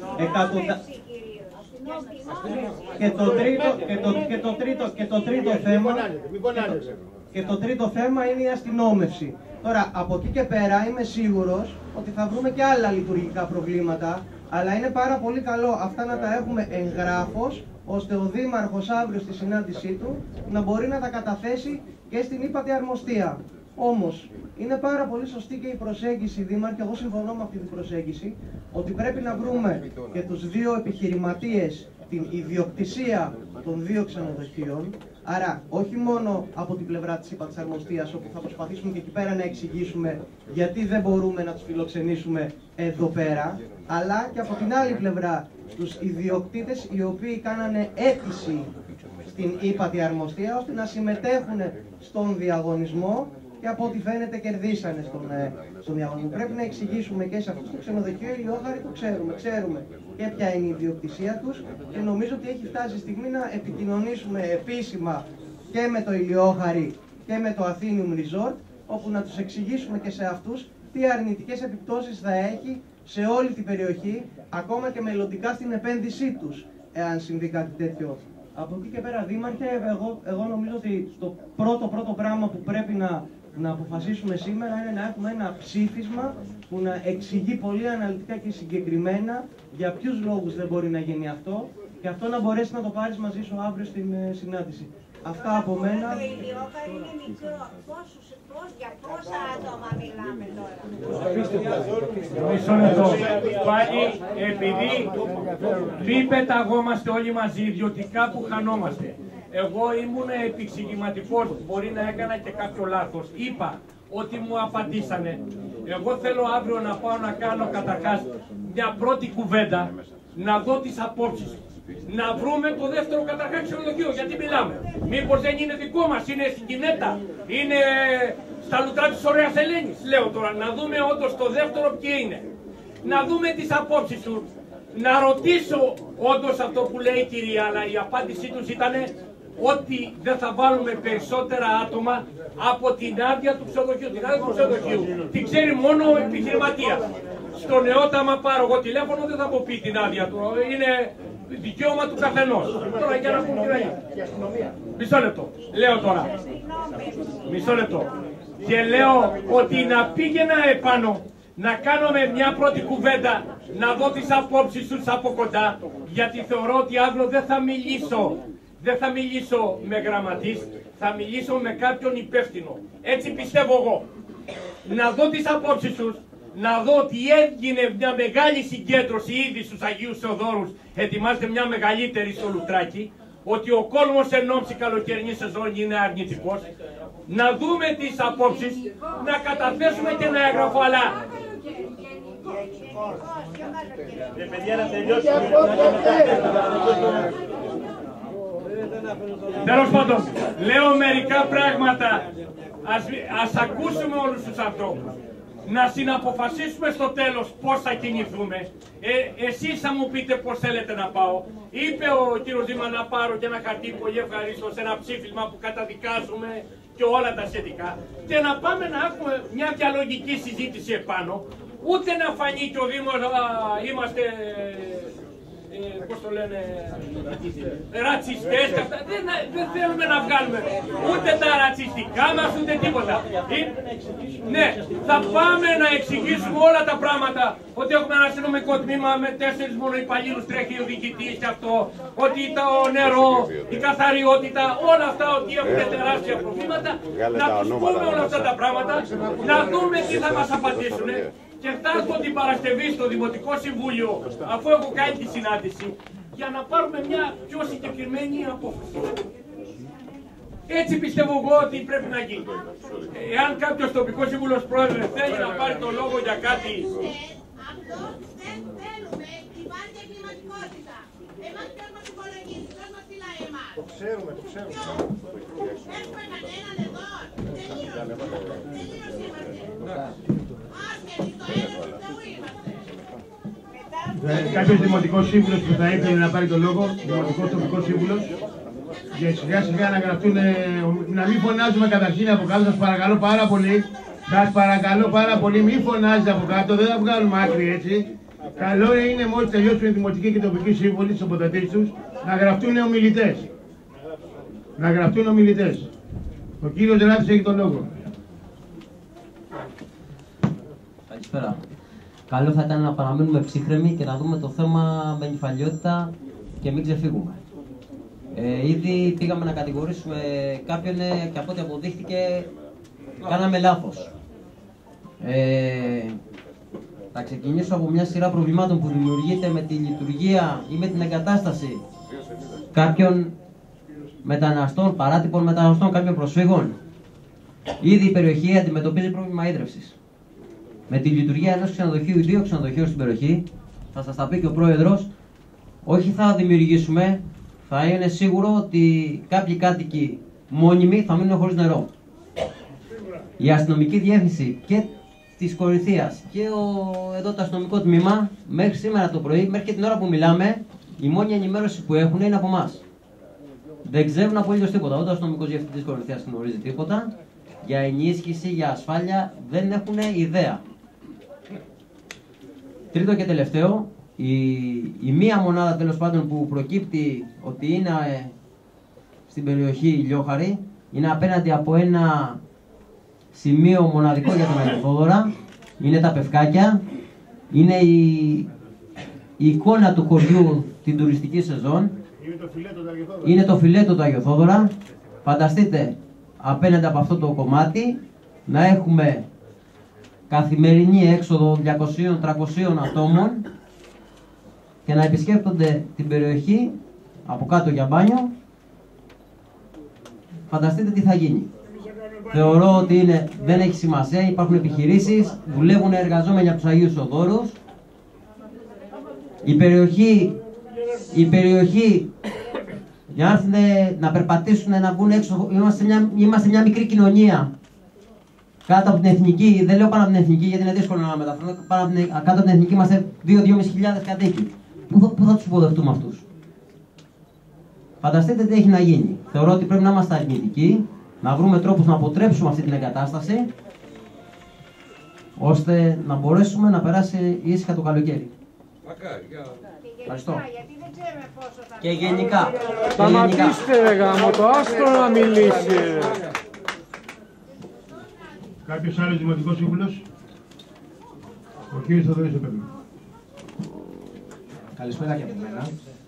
Και το τρίτο θέμα είναι η αστυνόμευση. Τώρα, από εκεί και πέρα είμαι σίγουρος ότι θα βρούμε και άλλα λειτουργικά προβλήματα, αλλά είναι πάρα πολύ καλό αυτά να τα έχουμε εγγράφως, ώστε ο Δήμαρχος αύριο στη συνάντησή του να μπορεί να τα καταθέσει και στην ύπατη αρμοστία. Όμως, είναι πάρα πολύ σωστή και η προσέγγιση, Δήμαρχε, εγώ συμφωνώ με αυτή την προσέγγιση, ότι πρέπει να βρούμε και τους δύο επιχειρηματίες την ιδιοκτησία των 2 ξενοδοχείων. Άρα, όχι μόνο από την πλευρά της ύπατης αρμοστίας, όπου θα προσπαθήσουμε και εκεί πέρα να εξηγήσουμε γιατί δεν μπορούμε να τους φιλοξενήσουμε εδώ πέρα, αλλά και από την άλλη πλευρά τους ιδιοκτήτες οι οποίοι κάνανε αίτηση στην ύπατη αρμοστία ώστε να συμμετέχουν στον διαγωνισμό και από ό,τι φαίνεται κερδίσανε στον διαγωνισμό. Πρέπει να εξηγήσουμε και σε αυτό το ξενοδοχείο Ηλιόχαρη, το ξέρουμε και ποια είναι η ιδιοκτησία τους και νομίζω ότι έχει φτάσει η στιγμή να επικοινωνήσουμε επίσημα και με το Ηλιόχαρη και με το Athenium Resort, όπου να τους εξηγήσουμε και σε αυτούς τι αρνητικές επιπτώσεις θα έχει σε όλη την περιοχή, ακόμα και μελλοντικά στην επένδυσή τους, εάν συμβεί κάτι τέτοιο. Από εκεί και πέρα, Δήμαρχε, εγώ νομίζω ότι το πρώτο πράγμα που πρέπει να αποφασίσουμε σήμερα είναι να έχουμε ένα ψήφισμα που να εξηγεί πολύ αναλυτικά και συγκεκριμένα για ποιους λόγους δεν μπορεί να γίνει αυτό και αυτό να μπορέσει να το πάρεις μαζί σου αύριο στην συνάντηση. Αυτά από μένα. Το Ηλιόχαρη είναι μικρό. Για πόσα άτομα μιλάμε τώρα? Μισό λεπτό. Πάλι επειδή μη πεταγόμαστε όλοι μαζί ιδιωτικά που χανόμαστε. Εγώ ήμουν επεξηγηματικός, μπορεί να έκανα και κάποιο λάθος. Είπα ότι μου απαντήσανε. Εγώ θέλω αύριο να πάω να κάνω καταρχάς μια πρώτη κουβέντα, να δω τις απόψεις. Να βρούμε το δεύτερο καταρχάς ξενοδοχείο, γιατί μιλάμε. Μήπως δεν είναι δικό μας, είναι στην Κινέτα, είναι στα λουτρά της Ωραίας Ελένης. Λέω τώρα, να δούμε όντως το δεύτερο ποιοι είναι. Να δούμε τις απόψεις του. Να ρωτήσω όντως αυτό που λέει η κυρία, αλλά η απάντησή τους ήταν ότι δεν θα βάλουμε περισσότερα άτομα από την άδεια του ξενοδοχείου. Την άδεια του ξενοδοχείου την ξέρει μόνο ο επιχειρηματίας. Στο νεόταμα πάρω εγώ τηλέφωνο, δεν θα μου πει την άδεια του. Είναι δικαίωμα του καθενός. Τώρα για να πούμε τι να γίνει. Μισό λεπτό. Λέω τώρα. Μισό λεπτό. Και λέω ότι να πήγαινα επάνω, να κάνουμε μια πρώτη κουβέντα, να δω τις απόψεις τους από κοντά, γιατί θεωρώ ότι αύριο δεν θα μιλήσω με γραμματείς, θα μιλήσω με κάποιον υπεύθυνο. Έτσι πιστεύω εγώ. Να δω τις απόψεις τους, να δω ότι έγινε μια μεγάλη συγκέντρωση ήδη στους Αγίους Θεοδόρους, ετοιμάζεται μια μεγαλύτερη στο Λουτράκι, ότι ο κόσμος εν ώψη καλοκαιρινής σεζόν είναι αρνητικός. Να δούμε τις απόψεις, να καταθέσουμε και ένα έγγραφο, αλλά... Τέλος πάντων, λέω μερικά πράγματα, ας ακούσουμε όλους τους ανθρώπους. να συναποφασίσουμε στο τέλος πώς θα κινηθούμε. Εσείς θα μου πείτε πώς θέλετε να πάω. Είπε ο κύριος Δήμα να πάρω και ένα χαρτί πολύ ευχαρίστως, ένα ψήφισμα που καταδικάζουμε και όλα τα σχετικά. Και να πάμε να έχουμε μια διαλογική συζήτηση επάνω. Ούτε να φανεί και ο Δήμος είμαστε, πώς το λένε, ρατσιστές. Δεν θέλουμε να βγάλουμε ούτε τα ρατσιστικά μας ούτε τίποτα. Ναι, θα πάμε να εξηγήσουμε όλα τα πράγματα. Ότι έχουμε ένα αστυνομικό τμήμα με 4 μόνο υπαλλήλους, τρέχει ο διοικητής και αυτό. Ότι το νερό, η καθαριότητα, όλα αυτά ότι έχουν τεράστια προβλήματα. Να τους πούμε όλα αυτά τα πράγματα, να δούμε τι θα μας απαντήσουν. Και θα έρθω την Παρασκευή στο Δημοτικό Συμβούλιο, αφού έχω κάνει τη συνάντηση, για να πάρουμε μια πιο συγκεκριμένη απόφαση. Έτσι πιστεύω εγώ ότι πρέπει να γίνει. Εάν κάποιος τοπικός σύμβουλος πρόεδρε θέλει να πάρει το λόγο για κάτι... Αυτό δεν θέλουμε, υπάρχει εγκληματικότητα. Εμάς ποιος μας υπολογίζει, ποιος μας φυλάει εμάς. Το ξέρουμε, το ξέρουμε. Έχουμε κανέναν εδώ, τελείως είμαστε. Κάποιος δημοτικός σύμβουλος που θα ήθελε να πάρει το λόγο, δημοτικός τοπικός σύμβουλος, για σιγά σιγά να γραφτούν, να μην φωνάζουμε καταρχήν από κάτω, σας παρακαλώ πάρα πολύ. Σας παρακαλώ πάρα πολύ, μην φωνάζετε από κάτω, δεν θα βγάλουμε άκρη έτσι. Καλό είναι μόλις τελειώσουν οι δημοτικοί και τοπικοί σύμβουλοι στις αποτατήσεις τους, να γραφτούν ομιλητές. Να γραφτούν ομιλητές. Ο κύριος Ράτης έχει τον λόγο. Καλησπέρα. Καλό θα ήταν να παραμείνουμε ψύχρεμοι και να δούμε το θέμα με νυφαλιότητα και μην ξεφύγουμε. Ήδη πήγαμε να κατηγορήσουμε κάποιον και από ό,τι αποδείχτηκε κάναμε λάθος. Θα ξεκινήσω από μια σειρά προβλημάτων που δημιουργείται με τη λειτουργία ή με την εγκατάσταση κάποιων μεταναστών, παράτυπων μεταναστών, κάποιων προσφύγων. Ήδη η περιοχή αντιμετωπίζει πρόβλημα ίδρυυσης. Με τη λειτουργία ενός ξενοδοχείου ή 2 ξενοδοχείων στην περιοχή, θα σας τα πει και ο πρόεδρος, όχι θα δημιουργήσουμε, θα είναι σίγουρο ότι κάποιοι κάτοικοι μόνιμοι θα μείνουν χωρίς νερό. Η αστυνομική διεύθυνση και της Κορινθίας και εδώ το αστυνομικό τμήμα, μέχρι σήμερα το πρωί, μέχρι και την ώρα που μιλάμε, η μόνη ενημέρωση που έχουν είναι από εμάς. Δεν ξέρουν απολύτως τίποτα. Ούτε ο αστυνομικός διευθυντής της Κορινθίας γνωρίζει τίποτα. Για ενίσχυση, για ασφάλεια δεν έχουν ιδέα. Τρίτο και τελευταίο, η μία μονάδα τέλος πάντων που προκύπτει ότι είναι στην περιοχή Λιόχαρη, είναι απέναντι από ένα σημείο μοναδικό για τον Αγιοθόδωρα, είναι τα Πευκάκια, είναι η εικόνα του χωριού την τουριστική σεζόν, είναι το φιλέτο του Αγιοθόδωρα. Φανταστείτε απέναντι από αυτό το κομμάτι να έχουμε καθημερινή έξοδο 200-300 ατόμων και να επισκέπτονται την περιοχή από κάτω για μπάνιο. Φανταστείτε τι θα γίνει. Θεωρώ ότι δεν έχει σημασία, υπάρχουν επιχειρήσεις, δουλεύουν εργαζόμενοι από τους Αγίους Οδόρους. Η περιοχή για να έρθουν να περπατήσουν, να βγουν έξω, είμαστε μια μικρή κοινωνία. Κάτω από την εθνική, δεν λέω πάνω από την εθνική γιατί είναι δύσκολο να μεταφέρω, κάτω από την εθνική είμαστε 2-2.500 κατοίκοι. Πού θα τους υποδεχτούμε αυτούς? Φανταστείτε τι έχει να γίνει. Θεωρώ ότι πρέπει να είμαστε αρνητικοί, να βρούμε τρόπους να αποτρέψουμε αυτή την εγκατάσταση, ώστε να μπορέσουμε να περάσει ήσυχα το καλοκαίρι. Ευχαριστώ. Και γενικά. Σταματήστε ρε γάμο, το άστρο να μιλήσει. Κάποιος άλλος δημοτικός σύμβουλος? Ο κύριος Θοδωρής Οπέδου. Καλησπέρα και από μένα.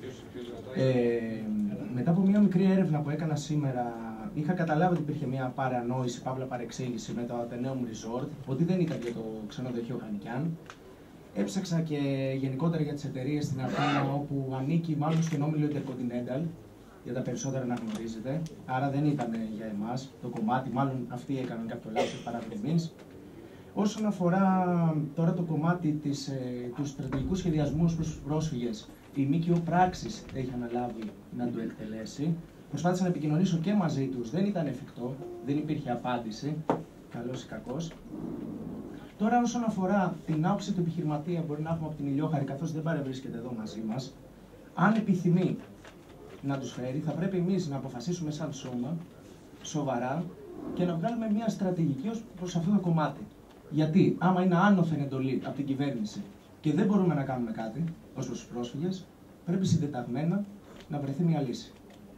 Μετά από μια μικρή έρευνα που έκανα σήμερα, είχα καταλάβει ότι υπήρχε μια παρανόηση, παύλα παρεξήγηση με το Athenaeum Resort, ότι δεν ήταν για το ξενοδοχείο Χανικιάν. Έψαξα και γενικότερα για τις εταιρείες στην Αθήνα, όπου ανήκει μάλλον στον όμιλο Intercontinental, για τα περισσότερα να γνωρίζετε. Άρα δεν ήταν για εμάς το κομμάτι, μάλλον αυτοί έκαναν κάποιο λάθος παραδρομής. Όσον αφορά τώρα το κομμάτι του στρατηγικού σχεδιασμού προς τους πρόσφυγες, η ΜΚΟ Πράξης έχει αναλάβει να το εκτελέσει. Προσπάθησα να επικοινωνήσω και μαζί τους, δεν ήταν εφικτό, δεν υπήρχε απάντηση, καλός ή κακός. Τώρα, όσον αφορά την άποψη του επιχειρηματία, μπορεί να έχουμε από την Ηλιόχαρη, καθώς δεν παρευρίσκεται εδώ μαζί μας, αν επιθυμεί να τους φέρει, θα πρέπει εμείς να αποφασίσουμε σαν σώμα, σοβαρά, και να βγάλουμε μια στρατηγική ως προς αυτό το κομμάτι. Γιατί, άμα είναι άνωθεν εντολή από την κυβέρνηση και δεν μπορούμε να κάνουμε κάτι ως προς τους πρόσφυγες, πρέπει συντεταγμένα να βρεθεί μια λύση.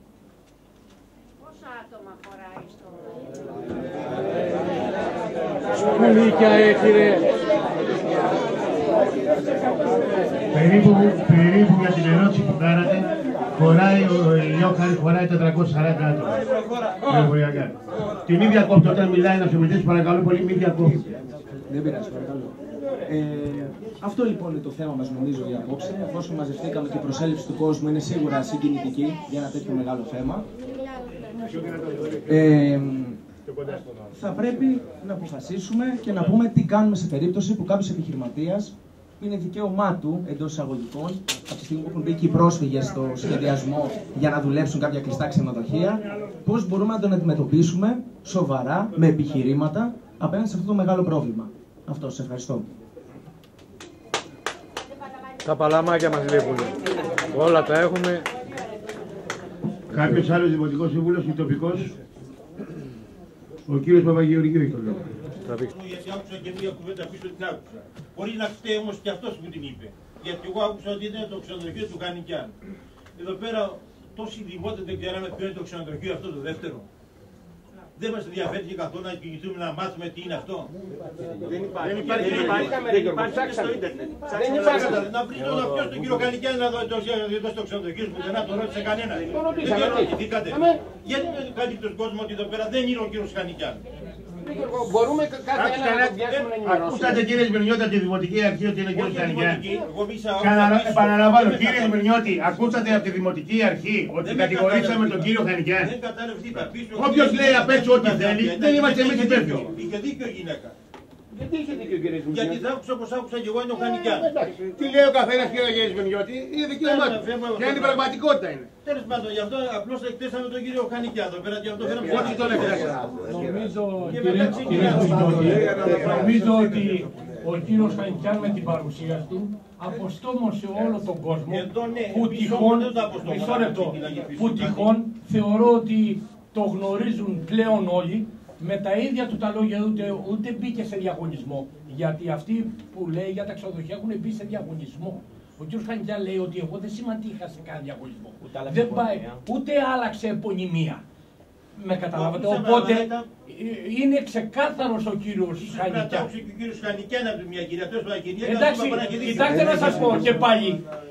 Πόσα άτομα χωράει στο... Σκουλίκια έχει ρε. Περίπου για την ερώτηση που κάνατε, χωράει, η Ηλιόχαρη χωράει 440 άτομα. Μεμβολιακά. Την ίδια κόπτω όταν μιλάει να συμμετέχει, παρακαλώ πολύ, μην διακόπτει. Δεν πειράζει, παρακαλώ. Αυτό λοιπόν είναι το θέμα μας, νομίζω, για απόψε. Εφόσον μαζευτήκαμε και η προσέλευση του κόσμου είναι σίγουρα συγκινητική για ένα τέτοιο μεγάλο θέμα. Θα πρέπει να αποφασίσουμε και να πούμε τι κάνουμε σε περίπτωση που κάποιος επιχειρηματίας, είναι δικαίωμά του, εντός εισαγωγικών, από τη στιγμή που έχουν μπει και οι πρόσφυγες στο σχεδιασμό για να δουλέψουν κάποια κλειστά ξενοδοχεία, πώς μπορούμε να τον αντιμετωπίσουμε σοβαρά, με επιχειρήματα, απέναντι σε αυτό το μεγάλο πρόβλημα. Αυτό, σε ευχαριστώ. Τα παλαμάκια μας λείπουν. Όλα τα έχουμε. Κάποιος άλλος δημοτικός σύμβουλος ή τοπικός? Ο κύριος Παπαγεωργίου έχει το λόγο. Γιατί άκουσα και μία κουβέντα πίσω την άκουσα. Μπορεί να φταίει όμως και αυτός που την είπε. Γιατί εγώ άκουσα ότι είναι το ξενοδοχείο του Χανικιάν. Εδώ πέρα τόσοι δημότες δεν ξέραμε ποιο είναι το ξενοδοχείο αυτό το δεύτερο. Δεν μας ενδιαφέρει και καθόλου να κινηθούμε να μάθουμε τι είναι αυτό. Δεν υπάρχει. Δεν υπάρχει στο ίντερνετ. Δεν υπάρχει. Να βρει τον αυτός τον κύριο Χανικιάν να δω το ξενοδοχείο που δεν το ρώτησε κανένα. Δεν ρωτηθήκατε. Γιατί δεν κάνει τον κόσμο ότι εδώ πέρα δεν είναι ο κύριος Χανικιάν. Μπορούμε κάθε ένα να πιάσουμε να ενημερώσουμε. Ακούσατε κύριε Σμυρνιώτη από τη Δημοτική Αρχή ότι είναι κύριος Χανικιάν. Επαναλαμβάνω, κύριε Σμυρνιώτη, ακούσατε από τη Δημοτική Αρχή ότι κατηγορήσαμε τον κύριο Χανικιάν. Όποιος λέει απ' έξω ό,τι θέλει, δεν είμαστε εμείς υπεύθυνοι. Είχε δίκιο η γυναίκα. Γιατί είχε δίκιο κύριε Σμυρνιώτη? Γιατί θα άκουσα όπως άκουσα και εγώ είναι ο Χανικιάν. Τι λέει ο καθένας κύριε Σμυρνιώτη, είναι δικαίωμά του. Ποια είναι η πραγματικότητα είναι. Τέλος πάντων, γι' αυτό απλώς εκτέσαμε τον κύριο Χανικιάν εδώ πέρα και αυτό φέραμε. Όχι τον εκτέσαμε. Νομίζω ότι ο κύριος Χανικιάν με την παρουσία του αποστόμωσε όλο τον κόσμο που τυχόν θεωρώ ότι το γνωρίζουν πλέον όλοι. Με τα ίδια του τα λόγια ούτε μπήκε σε διαγωνισμό. Γιατί αυτοί που λέει για τα ξενοδοχεία έχουν μπει σε διαγωνισμό. Ο κ. Χανικιάν λέει ότι εγώ δεν συμμετείχα σε κανένα διαγωνισμό. Δεν πάει, ούτε άλλαξε επωνυμία. Με καταλάβατε. Οπότε είναι ξεκάθαρος ο κύριος Χανικιάν. Ο κύριος Χανικιάν από μια κυρία, τόσο μια κυρία. Εντάξει, κοιτάξτε να σας πω και πάλι.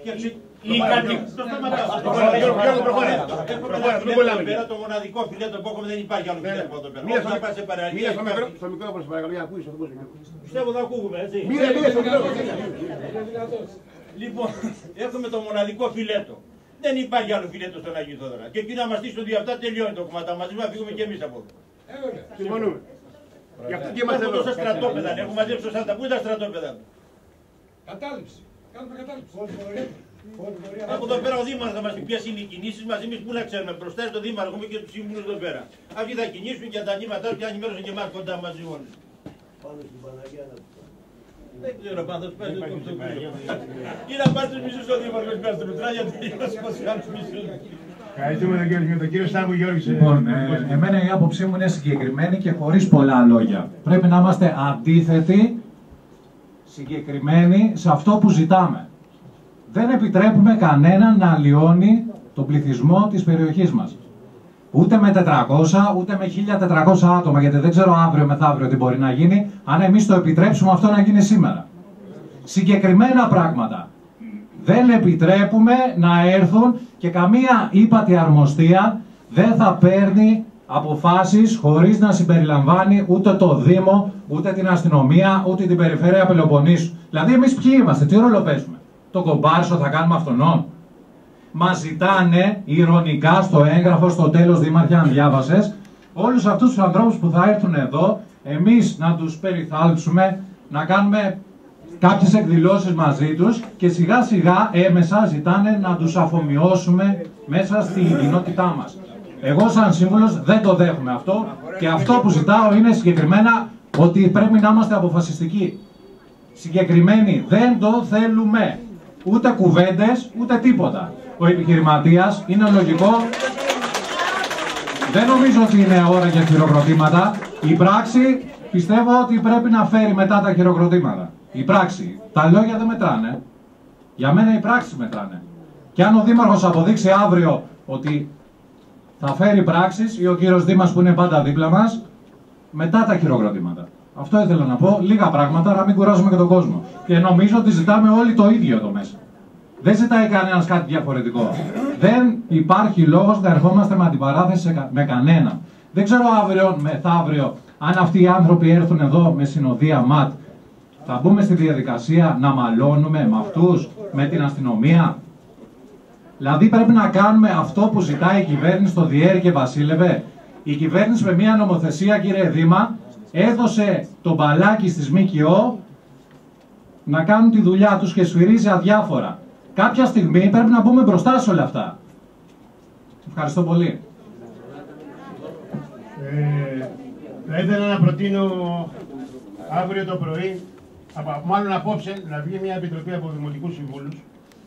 Το μοναδικό φιλέτο που έχουμε δεν υπάρχει άλλο φιλέτο εδώ πέρα. Μίλα στο μικρόφωνο, παρακαλώ, για να ακούεις αυτό. Πιστεύω θα ακούγουμε, έτσι. Μίλα στο μικρόφωνο. Λοιπόν, έχουμε το μοναδικό φιλέτο. Δεν υπάρχει άλλο φιλέτο στον Αγίου Θόδωρα. Και εκεί να μας στήσουν ότι αυτά τελειώνει το κομμάτι μαζί μας, φύγουμε και εμείς από εδώ. Συμφωνούμε. Γι' αυτό και είμαστε εδώ. Τόσα στρατόπεδα, έχουμε μαζέψει το 40. Πού είναι τα στρατόπεδα? Κατάληψη. Κάνουμε κατάληψη. Από εδώ πέρα ο Δήμαρχος θα μας πει ποιες είναι οι κινήσεις μας, εμείς πού να ξέρουμε. Μπροστά στο Δήμαρχο έχουμε και τους σύμβουλους εδώ πέρα. Αυτοί θα κινήσουν για τα νήματά τους και ενημέρωσαν και εμάς κοντά μαζί όλους. Δεν ξέρω αν θα τους πέσει το κύριο. Ή να πας τους μισούς στο Δήμαρχο και πας στο Λουτρά γιατί είμαστε πως άλλους μισούς. Ευχαριστούμε τον κύριο Στάμου Γιώργη. Λοιπόν, εμένα η άποψή μου είναι συγκεκριμένη και χωρίς πολλά λόγια. Πρέπει να είμαστε αντίθετοι, συγκεκριμένοι σε αυτό που ζητάμε. Δεν επιτρέπουμε κανέναν να αλλοιώνει τον πληθυσμό της περιοχής μας. Ούτε με 400, ούτε με 1400 άτομα, γιατί δεν ξέρω αύριο μεθαύριο τι μπορεί να γίνει, αν εμείς το επιτρέψουμε αυτό να γίνει σήμερα. Συγκεκριμένα πράγματα. Δεν επιτρέπουμε να έρθουν και καμία ύπατη αρμοστία δεν θα παίρνει αποφάσεις χωρίς να συμπεριλαμβάνει ούτε το Δήμο, ούτε την αστυνομία, ούτε την περιφέρεια Πελοποννήσου. Δηλαδή εμείς ποιοι είμαστε, τι ρόλο παίζουμε? Το κομπάρσο θα κάνουμε αυτονών? Μας ζητάνε ειρωνικά στο έγγραφο στο τέλος, Δήμαρχε, αν διάβασες, όλους αυτούς τους ανθρώπους που θα έρθουν εδώ, εμείς να τους περιθάλψουμε, να κάνουμε κάποιες εκδηλώσεις μαζί τους και σιγά σιγά έμεσα ζητάνε να τους αφομοιώσουμε μέσα στην κοινότητά μας. Εγώ σαν σύμβουλος δεν το δέχομαι αυτό και αυτό που ζητάω είναι συγκεκριμένα ότι πρέπει να είμαστε αποφασιστικοί. Συγκεκριμένοι, δεν το θέλουμε. Ούτε κουβέντες, ούτε τίποτα. Ο επιχειρηματίας είναι λογικό. Δεν νομίζω ότι είναι ώρα για χειροκροτήματα. Η πράξη πιστεύω ότι πρέπει να φέρει μετά τα χειροκροτήματα. Η πράξη. Τα λόγια δεν μετράνε. Για μένα οι πράξεις μετράνε. Και αν ο Δήμαρχος αποδείξει αύριο ότι θα φέρει πράξεις ή ο κύριος Δήμας που είναι πάντα δίπλα μας, μετά τα χειροκροτήματα. Αυτό ήθελα να πω. Λίγα πράγματα, να μην κουράζουμε και τον κόσμο. Και νομίζω ότι ζητάμε όλοι το ίδιο εδώ μέσα. Δεν ζητάει κανένας κάτι διαφορετικό. Δεν υπάρχει λόγος να ερχόμαστε με αντιπαράθεση με κανένα. Δεν ξέρω αύριο, μεθαύριο, αν αυτοί οι άνθρωποι έρθουν εδώ με συνοδεία ΜΑΤ, θα μπούμε στη διαδικασία να μαλώνουμε με αυτούς, με την αστυνομία. Δηλαδή πρέπει να κάνουμε αυτό που ζητάει η κυβέρνηση στο διέρη και βασίλευε. Η κυβέρνηση με μια νομοθεσία, κύριε Δήμα, έδωσε το μπαλάκι στις ΜΚΟ να κάνουν τη δουλειά τους και σφυρίζει αδιάφορα. Κάποια στιγμή πρέπει να μπούμε μπροστά σε όλα αυτά. Ευχαριστώ πολύ. Θα ήθελα να προτείνω αύριο το πρωί, μάλλον απόψε, να βγει μια επιτροπή από δημοτικούς συμβούλους.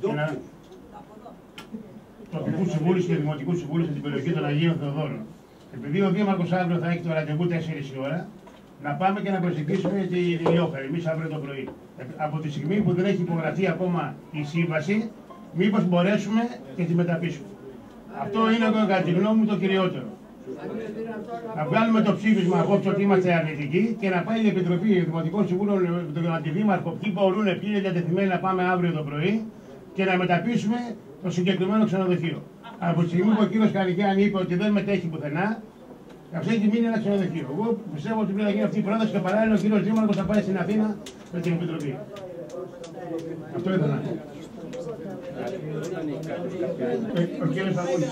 Τοπικούς συμβούλους και δημοτικούς συμβούλους στην περιοχή των Αγίων Θεοδόρων. Επειδή ο Δήμαρχος αύριο θα έχει το ραντεβού 4 η ώρα, να πάμε και να προσεγγίσουμε τη Ηλιόχαρη, εμείς αύριο το πρωί. Από τη στιγμή που δεν έχει υπογραφεί ακόμα η σύμβαση, μήπως μπορέσουμε και τη μεταπίσουμε. Αυτό είναι κατά τη γνώμη μου το κυριότερο. Να βγάλουμε το ψήφισμα απόψε ότι είμαστε αρνητικοί και να πάει η Επιτροπή Δημοτικών Συμβούλων με τον Αντιδήμαρχο, ποιοι μπορούν, ποιοι είναι διατεθειμένοι να πάμε αύριο το πρωί και να μεταπίσουμε το συγκεκριμένο ξενοδοχείο. Από τη στιγμή που ο κύριος Καρικιάν είπε ότι δεν μετέχει πουθενά, αυτή τη στιγμή είναι ένα ξενοδοχείο. Εγώ πιστεύω ότι πρέπει να γίνει αυτή η πρόταση και παράλληλα ο κύριος Δήμαρχος θα πάει στην Αθήνα με την Επιτροπή. Αυτό ήθελα να πω. Ο κύριος Αγούλης.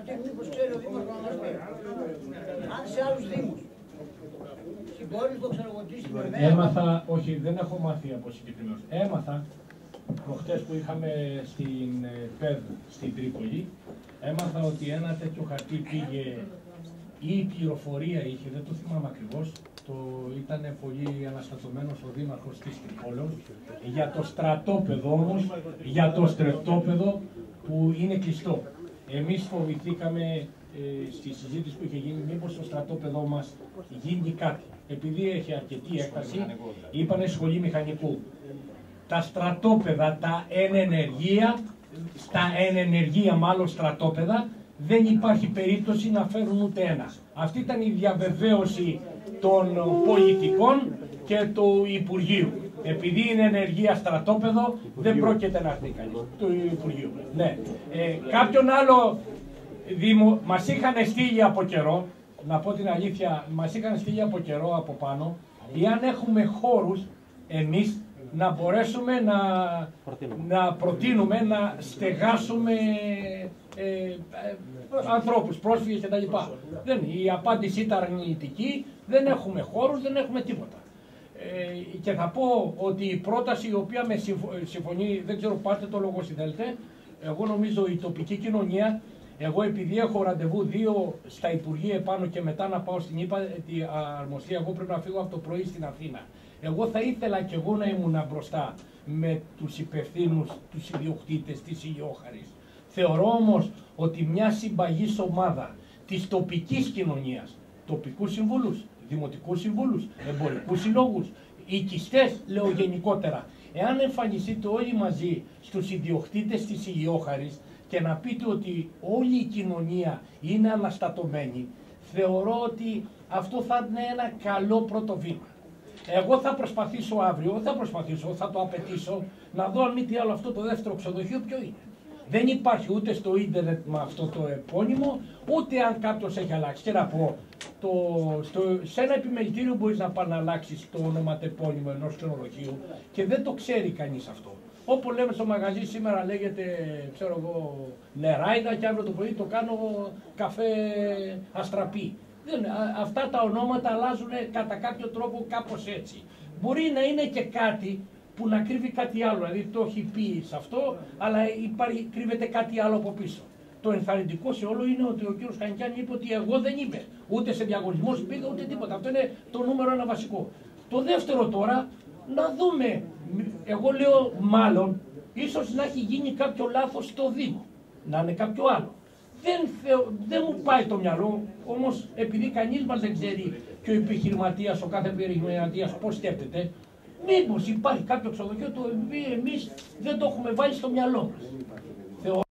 Αν σε άλλους δήμους συμπόρεις το ξενοδοτήσει με Έμαθα, όχι δεν έχω μάθει από συγκεκριμένους. Έμαθα προχτές που είχαμε στην ΠΕΔ στην Τρίπολη, έμαθα ότι ένα τέτοιο χαρτί πήγε ή η πληροφορία είχε, δεν το θυμάμαι ακριβώς, ήταν πολύ αναστατωμένος ο Δήμαρχος της Τρίπολης, για το στρατόπεδο όμως, για το στρατόπεδο που είναι κλειστό. Εμείς φοβηθήκαμε στη συζήτηση που είχε γίνει, μήπως στο στρατόπεδό μας γίνει κάτι. Επειδή έχει αρκετή έκταση, είπανε σχολή μηχανικού. Τα στρατόπεδα, τα ενενεργεία, στα ενενεργεία μάλλον στρατόπεδα, δεν υπάρχει περίπτωση να φέρουν ούτε ένα. Αυτή ήταν η διαβεβαίωση των πολιτικών και του Υπουργείου. Επειδή είναι ενεργεία στρατόπεδο, δεν πρόκειται να έρθει κανείς του Υπουργείου. Ναι. Κάποιον άλλο Δήμο, μας είχαν στείλει από καιρό, να πω την αλήθεια, μας είχαν στείλει από καιρό από πάνω, εάν έχουμε χώρους εμείς να μπορέσουμε να προτείνουμε να στεγάσουμε ανθρώπους, πρόσφυγες κτλ. Η απάντηση ήταν αρνητική, δεν έχουμε χώρους, δεν έχουμε τίποτα. Και θα πω ότι η πρόταση η οποία με συμφωνεί, δεν ξέρω πάρτε το λόγο όσοι θέλετε, εγώ νομίζω η τοπική κοινωνία, εγώ επειδή έχω ραντεβού 2 στα Υπουργεία επάνω και μετά να πάω στην αρμοστία, εγώ πρέπει να φύγω από το πρωί στην Αθήνα. Εγώ θα ήθελα και εγώ να ήμουν μπροστά με τους υπευθύνους, τους ιδιοκτήτες της Ηλιόχαρης. Θεωρώ όμως ότι μια συμπαγής ομάδα της τοπικής κοινωνίας, τοπικούς συμβούλους, δημοτικούς συμβούλους, εμπορικούς συλλόγους, οικιστές, λέω γενικότερα, εάν εμφανιστείτε όλοι μαζί στους ιδιοκτήτες της Ηλιόχαρης και να πείτε ότι όλη η κοινωνία είναι αναστατωμένη, θεωρώ ότι αυτό θα είναι ένα καλό πρώτο βήμα. Εγώ θα προσπαθήσω αύριο, θα το απαιτήσω, να δω αν μη τι άλλο αυτό το δεύτερο ξενοδοχείο ποιο είναι. Δεν υπάρχει ούτε στο ίντερνετ με αυτό το επώνυμο, ούτε αν κάποιος έχει αλλάξει. Και να πω, σε ένα επιμελητήριο μπορείς να πας να αλλάξεις το ονοματεπώνυμο ενός ξενοδοχείου και δεν το ξέρει κανείς αυτό. Όπου λέμε στο μαγαζί σήμερα λέγεται, ξέρω εγώ, νεράιδα και αύριο το πρωί το κάνω καφέ αστραπή. Αυτά τα ονόματα αλλάζουν κατά κάποιο τρόπο κάπως έτσι. Μπορεί να είναι και κάτι που να κρύβει κάτι άλλο, δηλαδή το έχει πει σε αυτό, αλλά κρύβεται κάτι άλλο από πίσω. Το ενθαρρυντικό σε όλο είναι ότι ο κύριος Χανικιάν είπε ότι εγώ δεν είμαι. Ούτε σε διαγωνισμό πήγα ούτε τίποτα. Αυτό είναι το νούμερο ένα βασικό. Το δεύτερο τώρα, να δούμε. Εγώ λέω μάλλον, ίσως να έχει γίνει κάποιο λάθος στο Δήμο. Να είναι κάποιο άλλο. Δεν μου πάει το μυαλό, όμως επειδή κανείς μας δεν ξέρει και ο επιχειρηματίας, ο κάθε επιχειρηματίας πώς σκέφτεται, μήπως υπάρχει κάποιο ξενοδοχείο το οποίο εμείς δεν το έχουμε βάλει στο μυαλό μας.